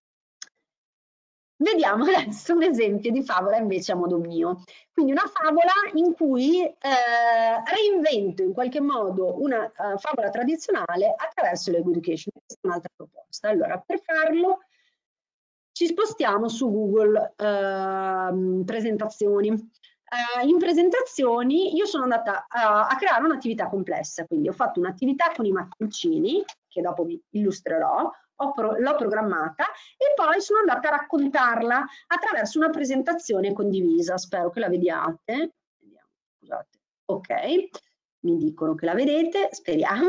Vediamo adesso un esempio di favola invece a modo mio. Quindi una favola in cui reinvento in qualche modo una favola tradizionale attraverso l'education. Questa è un'altra proposta. Allora, per farlo ci spostiamo su Google Presentazioni. In presentazioni io sono andata a creare un'attività complessa, quindi ho fatto un'attività con i mattoncini, che dopo vi illustrerò, l'ho programmata e poi sono andata a raccontarla attraverso una presentazione condivisa. Spero che la vediate. Vediamo, scusate. Ok, mi dicono che la vedete, speriamo.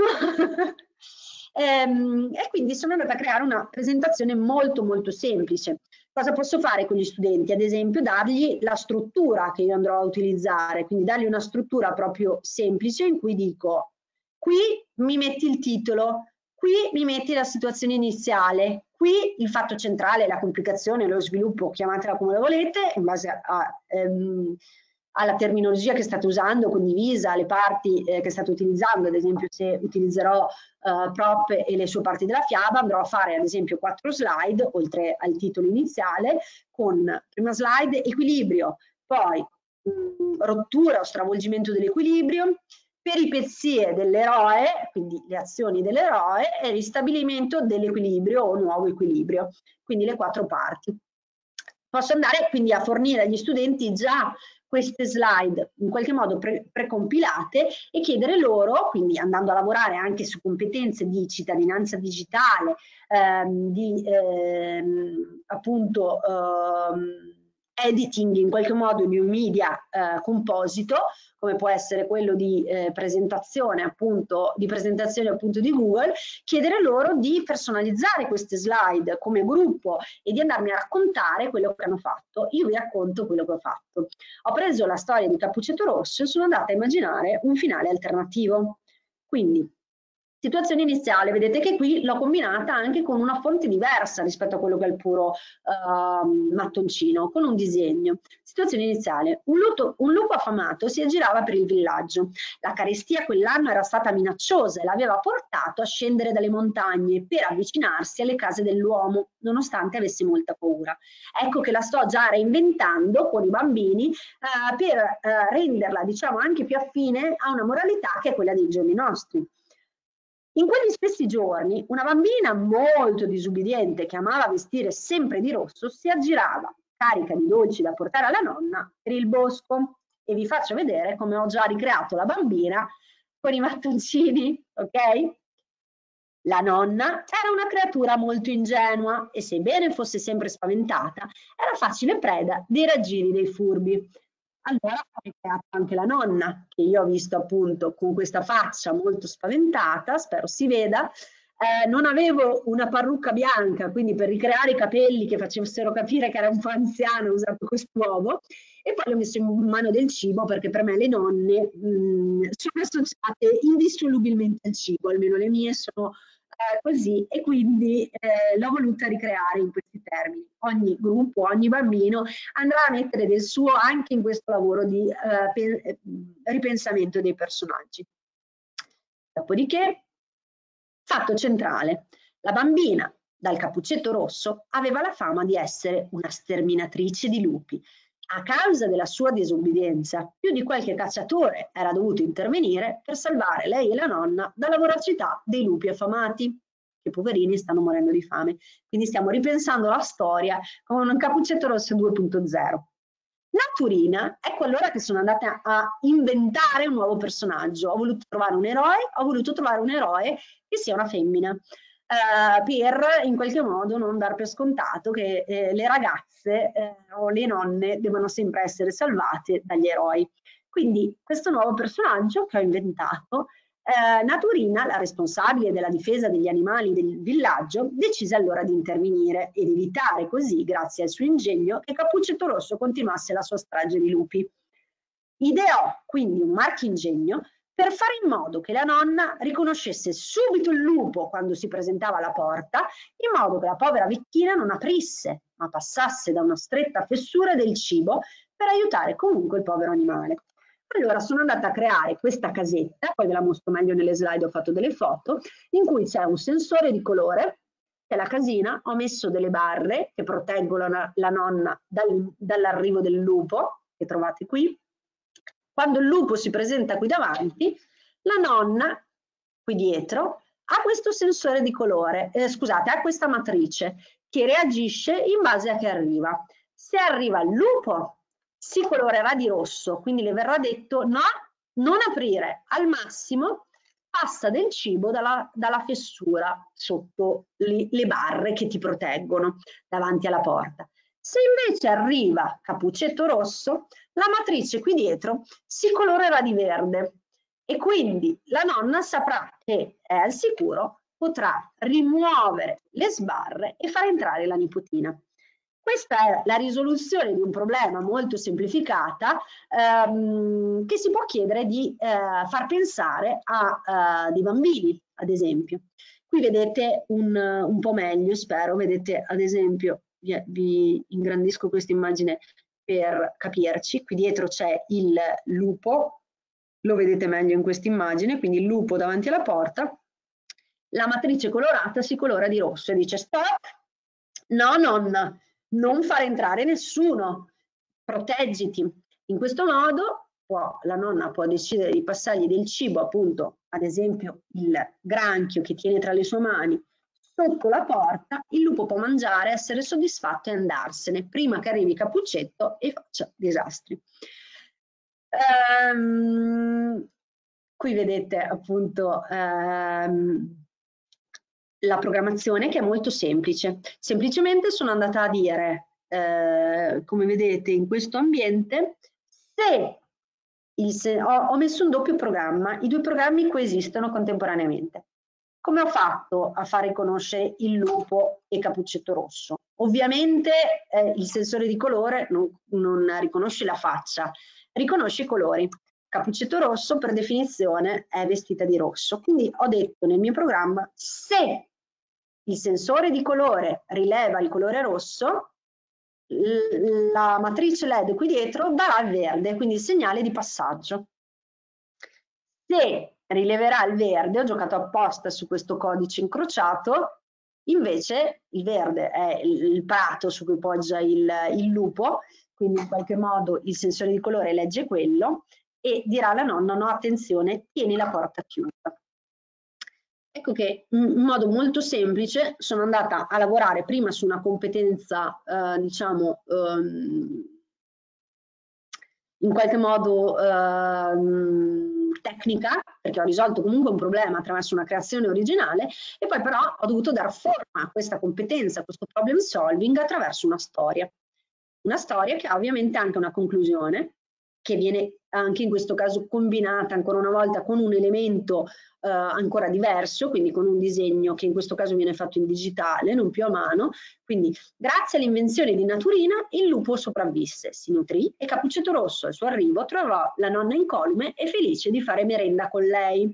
E quindi sono andata a creare una presentazione molto molto semplice. Cosa posso fare con gli studenti? Ad esempio dargli la struttura che io andrò a utilizzare, quindi dargli una struttura proprio semplice in cui dico: qui mi metti il titolo, qui mi metti la situazione iniziale, qui il fatto centrale, la complicazione, lo sviluppo, chiamatela come lo volete, in base alla terminologia che state usando, condivisa, alle parti che state utilizzando. Ad esempio, se utilizzerò prop e le sue parti della fiaba, andrò a fare ad esempio 4 slide, oltre al titolo iniziale, con prima slide equilibrio, poi rottura o stravolgimento dell'equilibrio, peripezie dell'eroe, quindi le azioni dell'eroe, e ristabilimento dell'equilibrio o nuovo equilibrio, quindi le 4 parti. Posso andare quindi a fornire agli studenti già queste slide in qualche modo precompilate e chiedere loro, quindi andando a lavorare anche su competenze di cittadinanza digitale, appunto editing in qualche modo di un media composito, come può essere quello di presentazione appunto di Google, chiedere loro di personalizzare queste slide come gruppo e di andarmi a raccontare quello che hanno fatto. Io vi racconto quello che ho fatto. Ho preso la storia di Cappuccetto Rosso e sono andata a immaginare un finale alternativo. Quindi, situazione iniziale, vedete che qui l'ho combinata anche con una fonte diversa rispetto a quello che è il puro mattoncino, con un disegno. Situazione iniziale, un lupo affamato si aggirava per il villaggio. La carestia quell'anno era stata minacciosa e l'aveva portato a scendere dalle montagne per avvicinarsi alle case dell'uomo, nonostante avesse molta paura. Ecco che la sto già reinventando con i bambini per renderla, diciamo, anche più affine a una moralità che è quella dei giorni nostri. In quegli stessi giorni, una bambina molto disubbidiente che amava vestire sempre di rosso si aggirava, carica di dolci da portare alla nonna, per il bosco. E vi faccio vedere come ho già ricreato la bambina con i mattoncini, ok? La nonna era una creatura molto ingenua e, sebbene fosse sempre spaventata, era facile preda dei raggiri dei furbi. Allora ho ricreato anche la nonna, che io ho visto appunto con questa faccia molto spaventata, spero si veda. Non avevo una parrucca bianca, quindi per ricreare i capelli che facessero capire che era un po' anziana ho usato quest'uovo, e poi l'ho messo in mano del cibo perché per me le nonne sono associate indissolubilmente al cibo, almeno le mie sono così, e quindi l'ho voluta ricreare in questi termini. Ogni gruppo, ogni bambino andrà a mettere del suo anche in questo lavoro di ripensamento dei personaggi. Dopodiché, fatto centrale, la bambina dal cappuccetto rosso aveva la fama di essere una sterminatrice di lupi. A causa della sua disobbedienza, più di qualche cacciatore era dovuto intervenire per salvare lei e la nonna dalla voracità dei lupi affamati, che poverini stanno morendo di fame. Quindi stiamo ripensando la storia con un Cappuccetto Rosso 2.0. Naturina, ecco allora che sono andata a inventare un nuovo personaggio. Ho voluto trovare un eroe che sia una femmina. Per in qualche modo non dar per scontato che le ragazze o le nonne devono sempre essere salvate dagli eroi. Quindi questo nuovo personaggio che ho inventato, Naturina, la responsabile della difesa degli animali del villaggio, decise allora di intervenire ed evitare così, grazie al suo ingegno, che Cappuccetto Rosso continuasse la sua strage di lupi. Ideò quindi un marchingegno per fare in modo che la nonna riconoscesse subito il lupo quando si presentava alla porta, in modo che la povera vecchina non aprisse, ma passasse da una stretta fessura del cibo per aiutare comunque il povero animale. Allora sono andata a creare questa casetta, poi ve la mostro meglio nelle slide, ho fatto delle foto, in cui c'è un sensore di colore, che è la casina, ho messo delle barre che proteggono la nonna dall'arrivo del lupo, che trovate qui. Quando il lupo si presenta qui davanti, la nonna, qui dietro, ha questo sensore di colore, scusate, ha questa matrice che reagisce in base a che arriva. Se arriva il lupo, si colorerà di rosso, quindi le verrà detto no, non aprire, al massimo passa del cibo dalla fessura sotto le barre che ti proteggono davanti alla porta. Se invece arriva Cappuccetto Rosso, la matrice qui dietro si colorerà di verde e quindi la nonna saprà che è al sicuro, potrà rimuovere le sbarre e far entrare la nipotina. Questa è la risoluzione di un problema molto semplificata che si può chiedere di far pensare a dei bambini, ad esempio. Qui vedete un po' meglio, spero, vedete ad esempio, vi ingrandisco questa immagine per capirci, qui dietro c'è il lupo, lo vedete meglio in questa immagine, quindi il lupo davanti alla porta, la matrice colorata si colora di rosso e dice stop, no nonna, non far entrare nessuno, proteggiti. In questo modo la nonna può decidere di passargli del cibo, appunto, ad esempio il granchio che tiene tra le sue mani sotto la porta, il lupo può mangiare, essere soddisfatto e andarsene prima che arrivi Cappuccetto e faccia disastri. Qui vedete appunto la programmazione che è molto semplice. Semplicemente sono andata a dire, come vedete in questo ambiente, ho messo un doppio programma, i due programmi coesistono contemporaneamente. Come ho fatto a far riconoscere il lupo e Cappuccetto Rosso? Ovviamente il sensore di colore non riconosce la faccia, riconosce i colori. Cappuccetto Rosso per definizione è vestita di rosso, quindi ho detto nel mio programma se il sensore di colore rileva il colore rosso, la matrice LED qui dietro darà il verde, quindi il segnale di passaggio. Se rileverà il verde, ho giocato apposta su questo codice incrociato, invece il verde è il prato su cui poggia il lupo, quindi in qualche modo il sensore di colore legge quello e dirà alla nonna no attenzione, tieni la porta chiusa. Ecco che in modo molto semplice sono andata a lavorare prima su una competenza diciamo in qualche modo tecnica, perché ho risolto comunque un problema attraverso una creazione originale e poi però ho dovuto dar forma a questa competenza, a questo problem solving attraverso una storia. Una storia che ha ovviamente anche una conclusione, che viene anche in questo caso combinata ancora una volta con un elemento ancora diverso, quindi con un disegno che in questo caso viene fatto in digitale, non più a mano. Quindi grazie all'invenzione di Naturina il lupo sopravvisse, si nutrì e Cappuccetto Rosso al suo arrivo trovò la nonna incolume e felice di fare merenda con lei.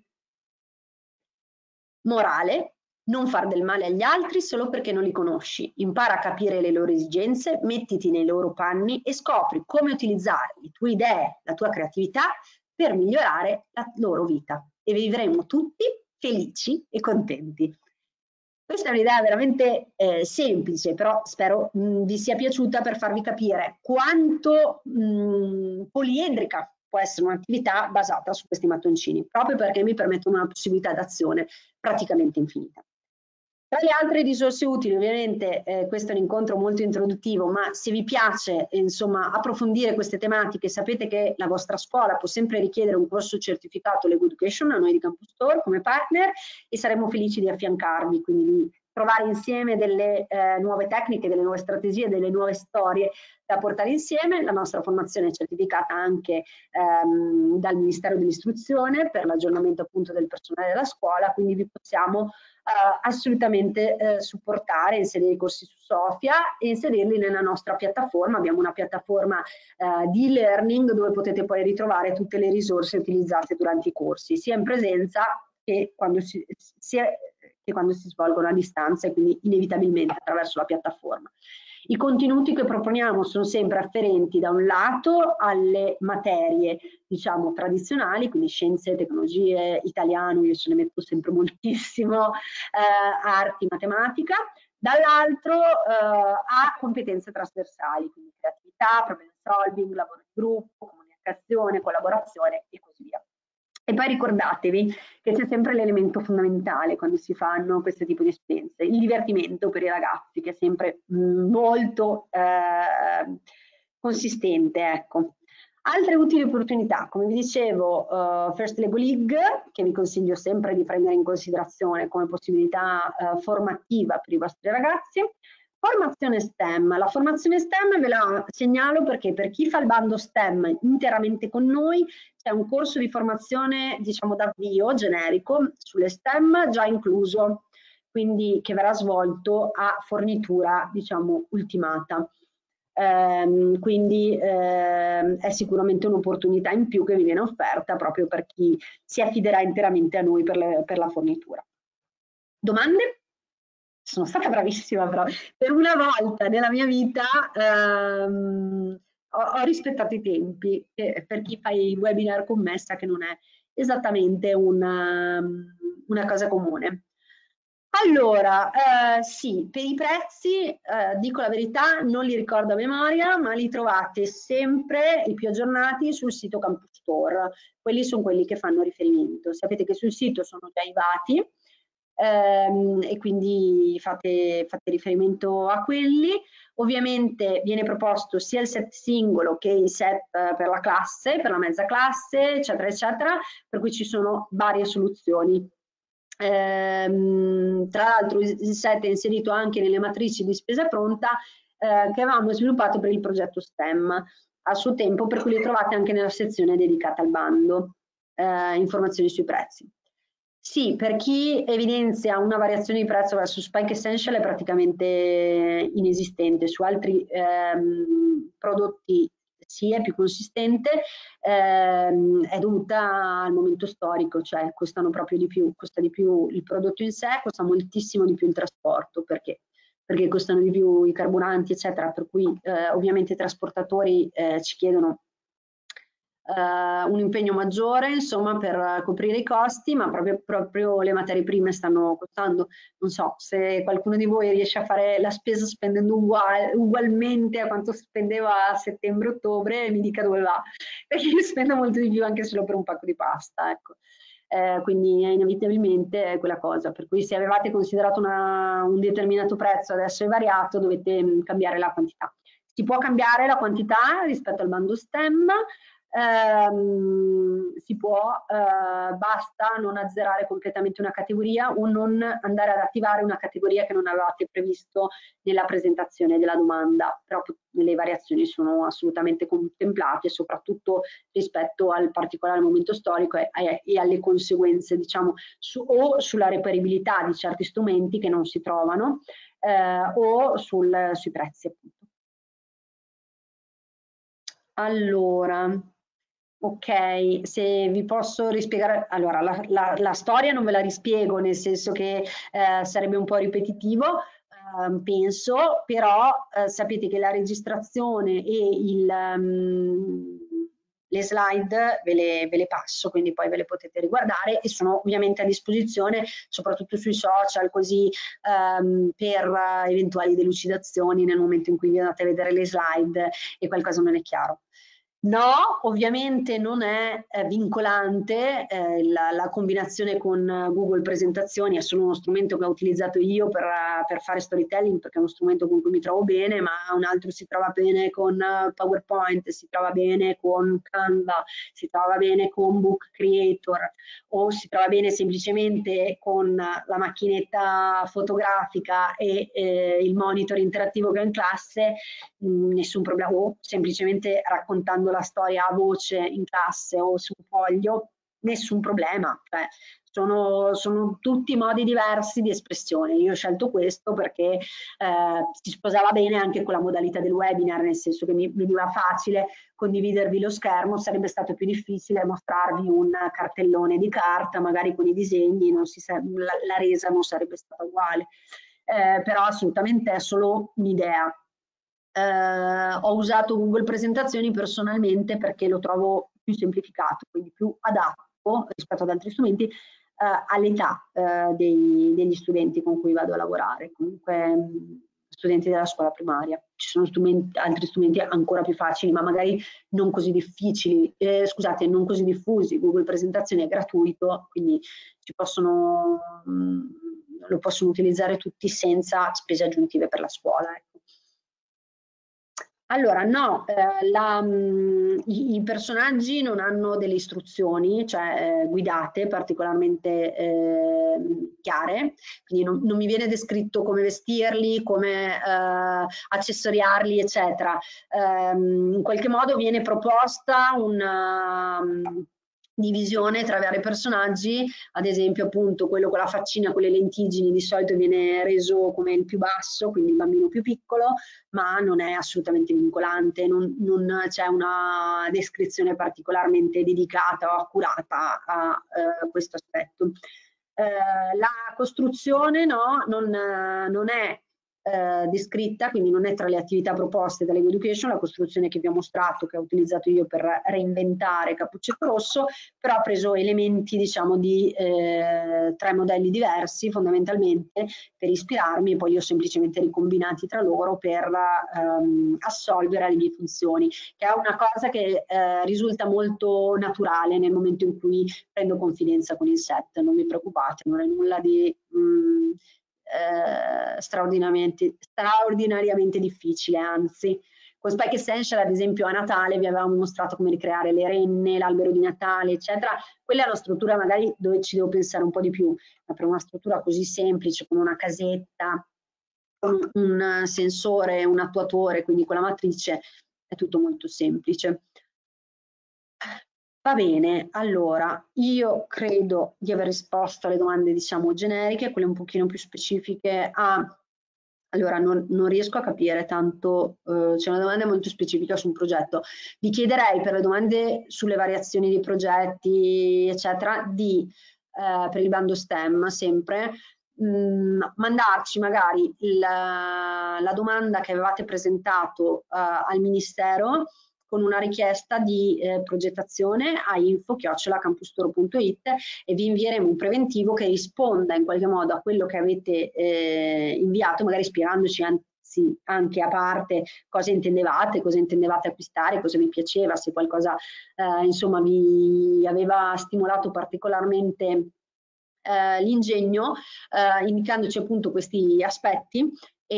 Morale: non far del male agli altri solo perché non li conosci. Impara a capire le loro esigenze, mettiti nei loro panni e scopri come utilizzare le tue idee, la tua creatività per migliorare la loro vita. e vivremo tutti felici e contenti. Questa è un'idea veramente semplice, però spero vi sia piaciuta per farvi capire quanto poliedrica può essere un'attività basata su questi mattoncini, proprio perché mi permettono una possibilità d'azione praticamente infinita. Tra le altre risorse utili, ovviamente questo è un incontro molto introduttivo, ma se vi piace insomma approfondire queste tematiche, sapete che la vostra scuola può sempre richiedere un corso certificato Lego Education a noi di Campus Store come partner e saremo felici di affiancarvi, quindi di trovare insieme delle nuove tecniche, delle nuove strategie, delle nuove storie da portare insieme. La nostra formazione è certificata anche dal Ministero dell'Istruzione per l'aggiornamento appunto del personale della scuola, quindi vi possiamo assolutamente supportare, inserire i corsi su Sofia e inserirli nella nostra piattaforma. Abbiamo una piattaforma di e-learning dove potete poi ritrovare tutte le risorse utilizzate durante i corsi, sia in presenza che quando si svolgono a distanza e quindi inevitabilmente attraverso la piattaforma. I contenuti che proponiamo sono sempre afferenti da un lato alle materie, diciamo, tradizionali, quindi scienze, tecnologie, italiano, io ce ne metto sempre moltissimo, arti, matematica, dall'altro a competenze trasversali, quindi creatività, problem solving, lavoro di gruppo, comunicazione, collaborazione e così via. E poi ricordatevi che c'è sempre l'elemento fondamentale quando si fanno questo tipo di esperienze, il divertimento per i ragazzi, che è sempre molto consistente, ecco. Altre utili opportunità, come vi dicevo, First Lego League, che vi consiglio sempre di prendere in considerazione come possibilità formativa per i vostri ragazzi. Formazione STEM, la formazione STEM ve la segnalo perché per chi fa il bando STEM interamente con noi c'è un corso di formazione, diciamo, d'avvio generico sulle STEM già incluso, quindi che verrà svolto a fornitura, diciamo, ultimata. Quindi è sicuramente un'opportunità in più che vi viene offerta proprio per chi si affiderà interamente a noi per la fornitura. Domande? Sono stata bravissima però, per una volta nella mia vita ho rispettato i tempi, che per chi fa i webinar con me sa che non è esattamente una cosa comune. Allora, sì, per i prezzi, dico la verità, non li ricordo a memoria, ma li trovate sempre i più aggiornati sul sito Campus Store. Quelli sono quelli che fanno riferimento. Sapete che sul sito sono già i dati, e quindi fate riferimento a quelli. Ovviamente viene proposto sia il set singolo che il set per la classe, per la mezza classe, eccetera, eccetera, per cui ci sono varie soluzioni. Tra l'altro il set è inserito anche nelle matrici di spesa pronta che avevamo sviluppato per il progetto STEM a suo tempo, per cui le trovate anche nella sezione dedicata al bando, informazioni sui prezzi. Sì, per chi evidenzia una variazione di prezzo verso Spike Essential è praticamente inesistente, su altri prodotti sì, è più consistente, è dovuta al momento storico, cioè costano proprio di più, costa di più il prodotto in sé, costa moltissimo di più il trasporto, perché costano di più i carburanti, eccetera, per cui ovviamente i trasportatori ci chiedono un impegno maggiore, insomma, per coprire i costi, ma proprio le materie prime stanno costando. Non so, se qualcuno di voi riesce a fare la spesa spendendo ugualmente a quanto spendeva a settembre-ottobre, mi dica dove va, perché io spendo molto di più anche solo per un pacco di pasta, ecco. Quindi inevitabilmente quella cosa, per cui se avevate considerato un determinato prezzo, adesso è variato, dovete cambiare la quantità. Si può cambiare la quantità rispetto al bando STEM, si può, basta non azzerare completamente una categoria o non andare ad attivare una categoria che non avevate previsto nella presentazione della domanda, però le variazioni sono assolutamente contemplate, soprattutto rispetto al particolare momento storico e alle conseguenze, diciamo, o sulla reperibilità di certi strumenti che non si trovano o sui prezzi, appunto. Allora, ok, se vi posso rispiegare, allora la storia non ve la rispiego, nel senso che sarebbe un po' ripetitivo, penso, però sapete che la registrazione e le slide ve le passo, quindi poi ve le potete riguardare e sono ovviamente a disposizione soprattutto sui social, così per eventuali delucidazioni nel momento in cui vi andate a vedere le slide e qualcosa non è chiaro. No, ovviamente non è vincolante la combinazione con Google Presentazioni, è solo uno strumento che ho utilizzato io per fare storytelling, perché è uno strumento con cui mi trovo bene, ma un altro si trova bene con PowerPoint, si trova bene con Canva, si trova bene con Book Creator o si trova bene semplicemente con la macchinetta fotografica e il monitor interattivo che ho in classe, nessun problema, o semplicemente raccontando la storia a voce in classe o su un foglio, nessun problema, cioè sono tutti modi diversi di espressione. Io ho scelto questo perché si sposava bene anche con la modalità del webinar, nel senso che mi veniva facile condividervi lo schermo, sarebbe stato più difficile mostrarvi un cartellone di carta, magari con i disegni, la resa non sarebbe stata uguale, però assolutamente è solo un'idea. Ho usato Google Presentazioni personalmente perché lo trovo più semplificato, quindi più adatto rispetto ad altri strumenti all'età degli studenti con cui vado a lavorare, comunque studenti della scuola primaria. Ci sono altri strumenti ancora più facili, ma magari non così difficili, scusate, non così diffusi. Google Presentazioni è gratuito, quindi lo possono utilizzare tutti senza spese aggiuntive per la scuola. Ecco. Allora, no, i personaggi non hanno delle istruzioni, cioè guidate particolarmente chiare, quindi non mi viene descritto come vestirli, come accessoriarli, eccetera. In qualche modo viene proposta una divisione tra vari personaggi, ad esempio appunto quello con la faccina con le lentiggini di solito viene reso come il più basso, quindi il bambino più piccolo, ma non è assolutamente vincolante, non c'è una descrizione particolarmente dedicata o accurata a questo aspetto. La costruzione no, non è descritta, quindi non è tra le attività proposte dall'Ego Education, la costruzione che vi ho mostrato, che ho utilizzato io per reinventare Cappuccetto Rosso, però ha preso elementi diciamo di 3 modelli diversi fondamentalmente per ispirarmi e poi li ho semplicemente ricombinati tra loro per assolvere le mie funzioni, che è una cosa che risulta molto naturale nel momento in cui prendo confidenza con il set, non vi preoccupate, non è nulla di straordinariamente difficile, anzi. Con Spike Essential, ad esempio, a Natale vi avevamo mostrato come ricreare le renne, l'albero di Natale, eccetera. Quella è una struttura magari dove ci devo pensare un po' di più, ma per una struttura così semplice, con una casetta, con un sensore, un attuatore, quindi con la matrice, è tutto molto semplice. Va bene, allora una credo di aver risposto alle domande diciamo generiche, quelle un pochino più specifiche allora non riesco a capire tanto, c'è una domanda molto specifica su un progetto. Vi chiederei per le domande sulle variazioni dei progetti, eccetera, per il bando STEM sempre, mandarci magari la domanda che avevate presentato al Ministero con una richiesta di progettazione a info@campustoro.it e vi invieremo un preventivo che risponda in qualche modo a quello che avete inviato, magari spiegandoci anche a parte cosa intendevate acquistare, cosa vi piaceva, se qualcosa insomma vi aveva stimolato particolarmente l'ingegno, indicandoci appunto questi aspetti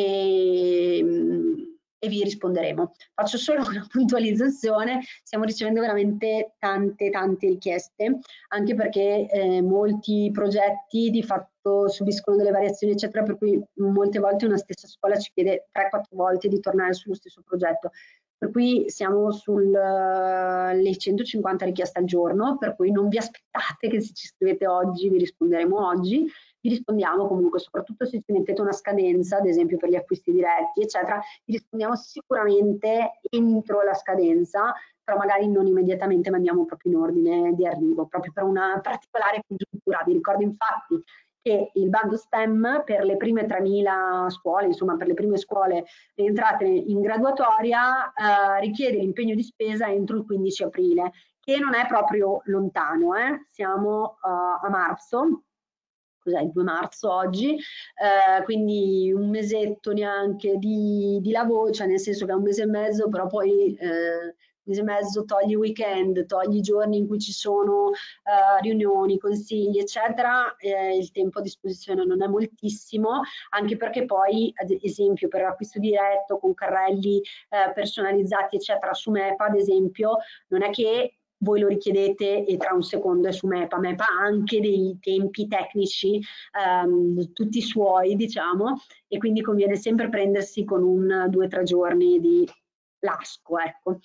e vi risponderemo. Faccio solo una puntualizzazione, stiamo ricevendo veramente tante richieste, anche perché molti progetti di fatto subiscono delle variazioni eccetera, per cui molte volte una stessa scuola ci chiede 3-4 volte di tornare sullo stesso progetto. Per cui siamo sulle 150 richieste al giorno, per cui non vi aspettate che se ci scrivete oggi vi risponderemo oggi, vi rispondiamo comunque, soprattutto se ci mettete una scadenza, ad esempio per gli acquisti diretti, eccetera, vi rispondiamo sicuramente entro la scadenza, però magari non immediatamente, ma andiamo proprio in ordine di arrivo, proprio per una particolare congiuntura. Vi ricordo infatti che il bando STEM per le prime 3.000 scuole, insomma per le prime scuole entrate in graduatoria, richiede l'impegno di spesa entro il 15 aprile, che non è proprio lontano, siamo a marzo. Cos'è, il 2 marzo oggi, quindi un mesetto neanche di lavoro, cioè nel senso che è un mese e mezzo, però poi un mese e mezzo togli i weekend, togli i giorni in cui ci sono riunioni, consigli, eccetera, il tempo a disposizione non è moltissimo, anche perché poi, ad esempio, per l'acquisto diretto con carrelli personalizzati, eccetera, su MEPA, ad esempio, non è che voi lo richiedete e tra un secondo è su MEPA. MEPA ha anche dei tempi tecnici, tutti suoi, diciamo, e quindi conviene sempre prendersi con 2 o 3 giorni di lasco, ecco.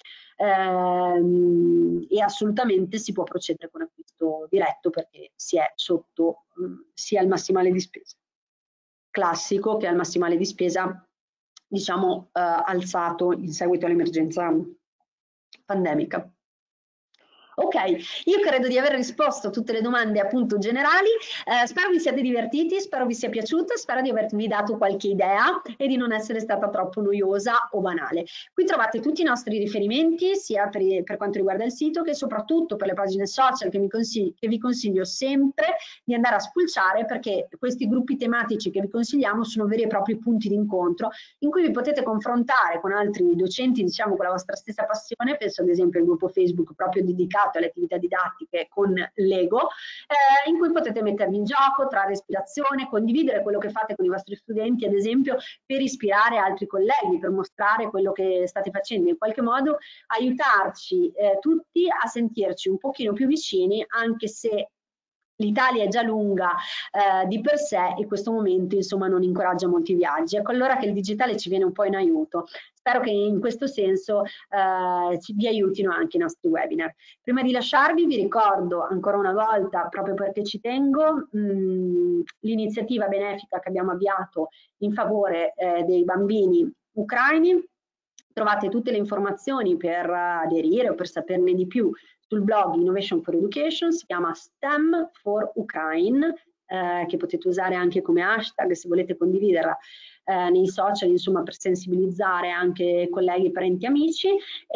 E assolutamente si può procedere con acquisto diretto perché si è sotto sia il massimale di spesa classico che al massimale di spesa, diciamo, alzato in seguito all'emergenza pandemica. Ok, io credo di aver risposto a tutte le domande appunto generali, spero vi siate divertiti, spero vi sia piaciuto, spero di avervi dato qualche idea e di non essere stata troppo noiosa o banale. Qui trovate tutti i nostri riferimenti sia per quanto riguarda il sito che soprattutto per le pagine social che vi consiglio sempre di andare a spulciare, perché questi gruppi tematici che vi consigliamo sono veri e propri punti di incontro in cui vi potete confrontare con altri docenti, diciamo, con la vostra stessa passione. Penso ad esempio al gruppo Facebook proprio dedicato alle attività didattiche con Lego, in cui potete mettervi in gioco, trarre ispirazione, condividere quello che fate con i vostri studenti, ad esempio per ispirare altri colleghi, per mostrare quello che state facendo, in qualche modo aiutarci tutti a sentirci un pochino più vicini, anche se l'Italia è già lunga di per sé e questo momento insomma non incoraggia molti viaggi. Ecco allora che il digitale ci viene un po' in aiuto. Spero che in questo senso vi aiutino anche i nostri webinar. Prima di lasciarvi vi ricordo ancora una volta, proprio perché ci tengo, l'iniziativa benefica che abbiamo avviato in favore dei bambini ucraini. Trovate tutte le informazioni per aderire o per saperne di più sul blog Innovation for Education, si chiama STEM for Ukraine, che potete usare anche come hashtag se volete condividerla nei social, insomma, per sensibilizzare anche colleghi, parenti, amici.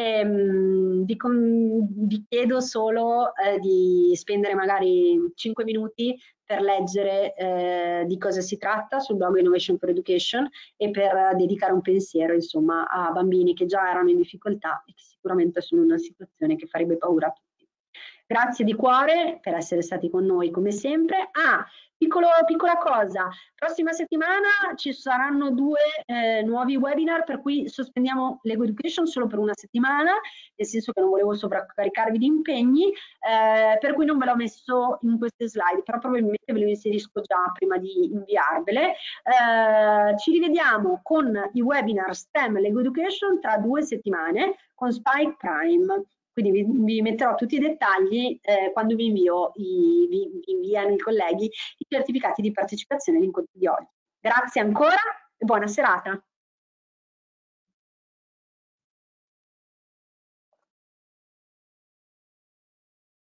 Vi chiedo solo di spendere magari 5 minuti per leggere di cosa si tratta sul blog Innovation for Education e per dedicare un pensiero, insomma, a bambini che già erano in difficoltà e che sicuramente sono in una situazione che farebbe paura a tutti. Grazie di cuore per essere stati con noi come sempre. Piccola cosa, prossima settimana ci saranno 2 nuovi webinar, per cui sospendiamo Lego Education solo per una settimana, nel senso che non volevo sovraccaricarvi di impegni, per cui non ve l'ho messo in queste slide, però probabilmente ve le inserisco già prima di inviarvele. Ci rivediamo con i webinar STEM Lego Education tra 2 settimane con Spike Prime. Quindi vi metterò tutti i dettagli quando vi inviano i colleghi i certificati di partecipazione all'incontro di oggi. Grazie ancora e buona serata.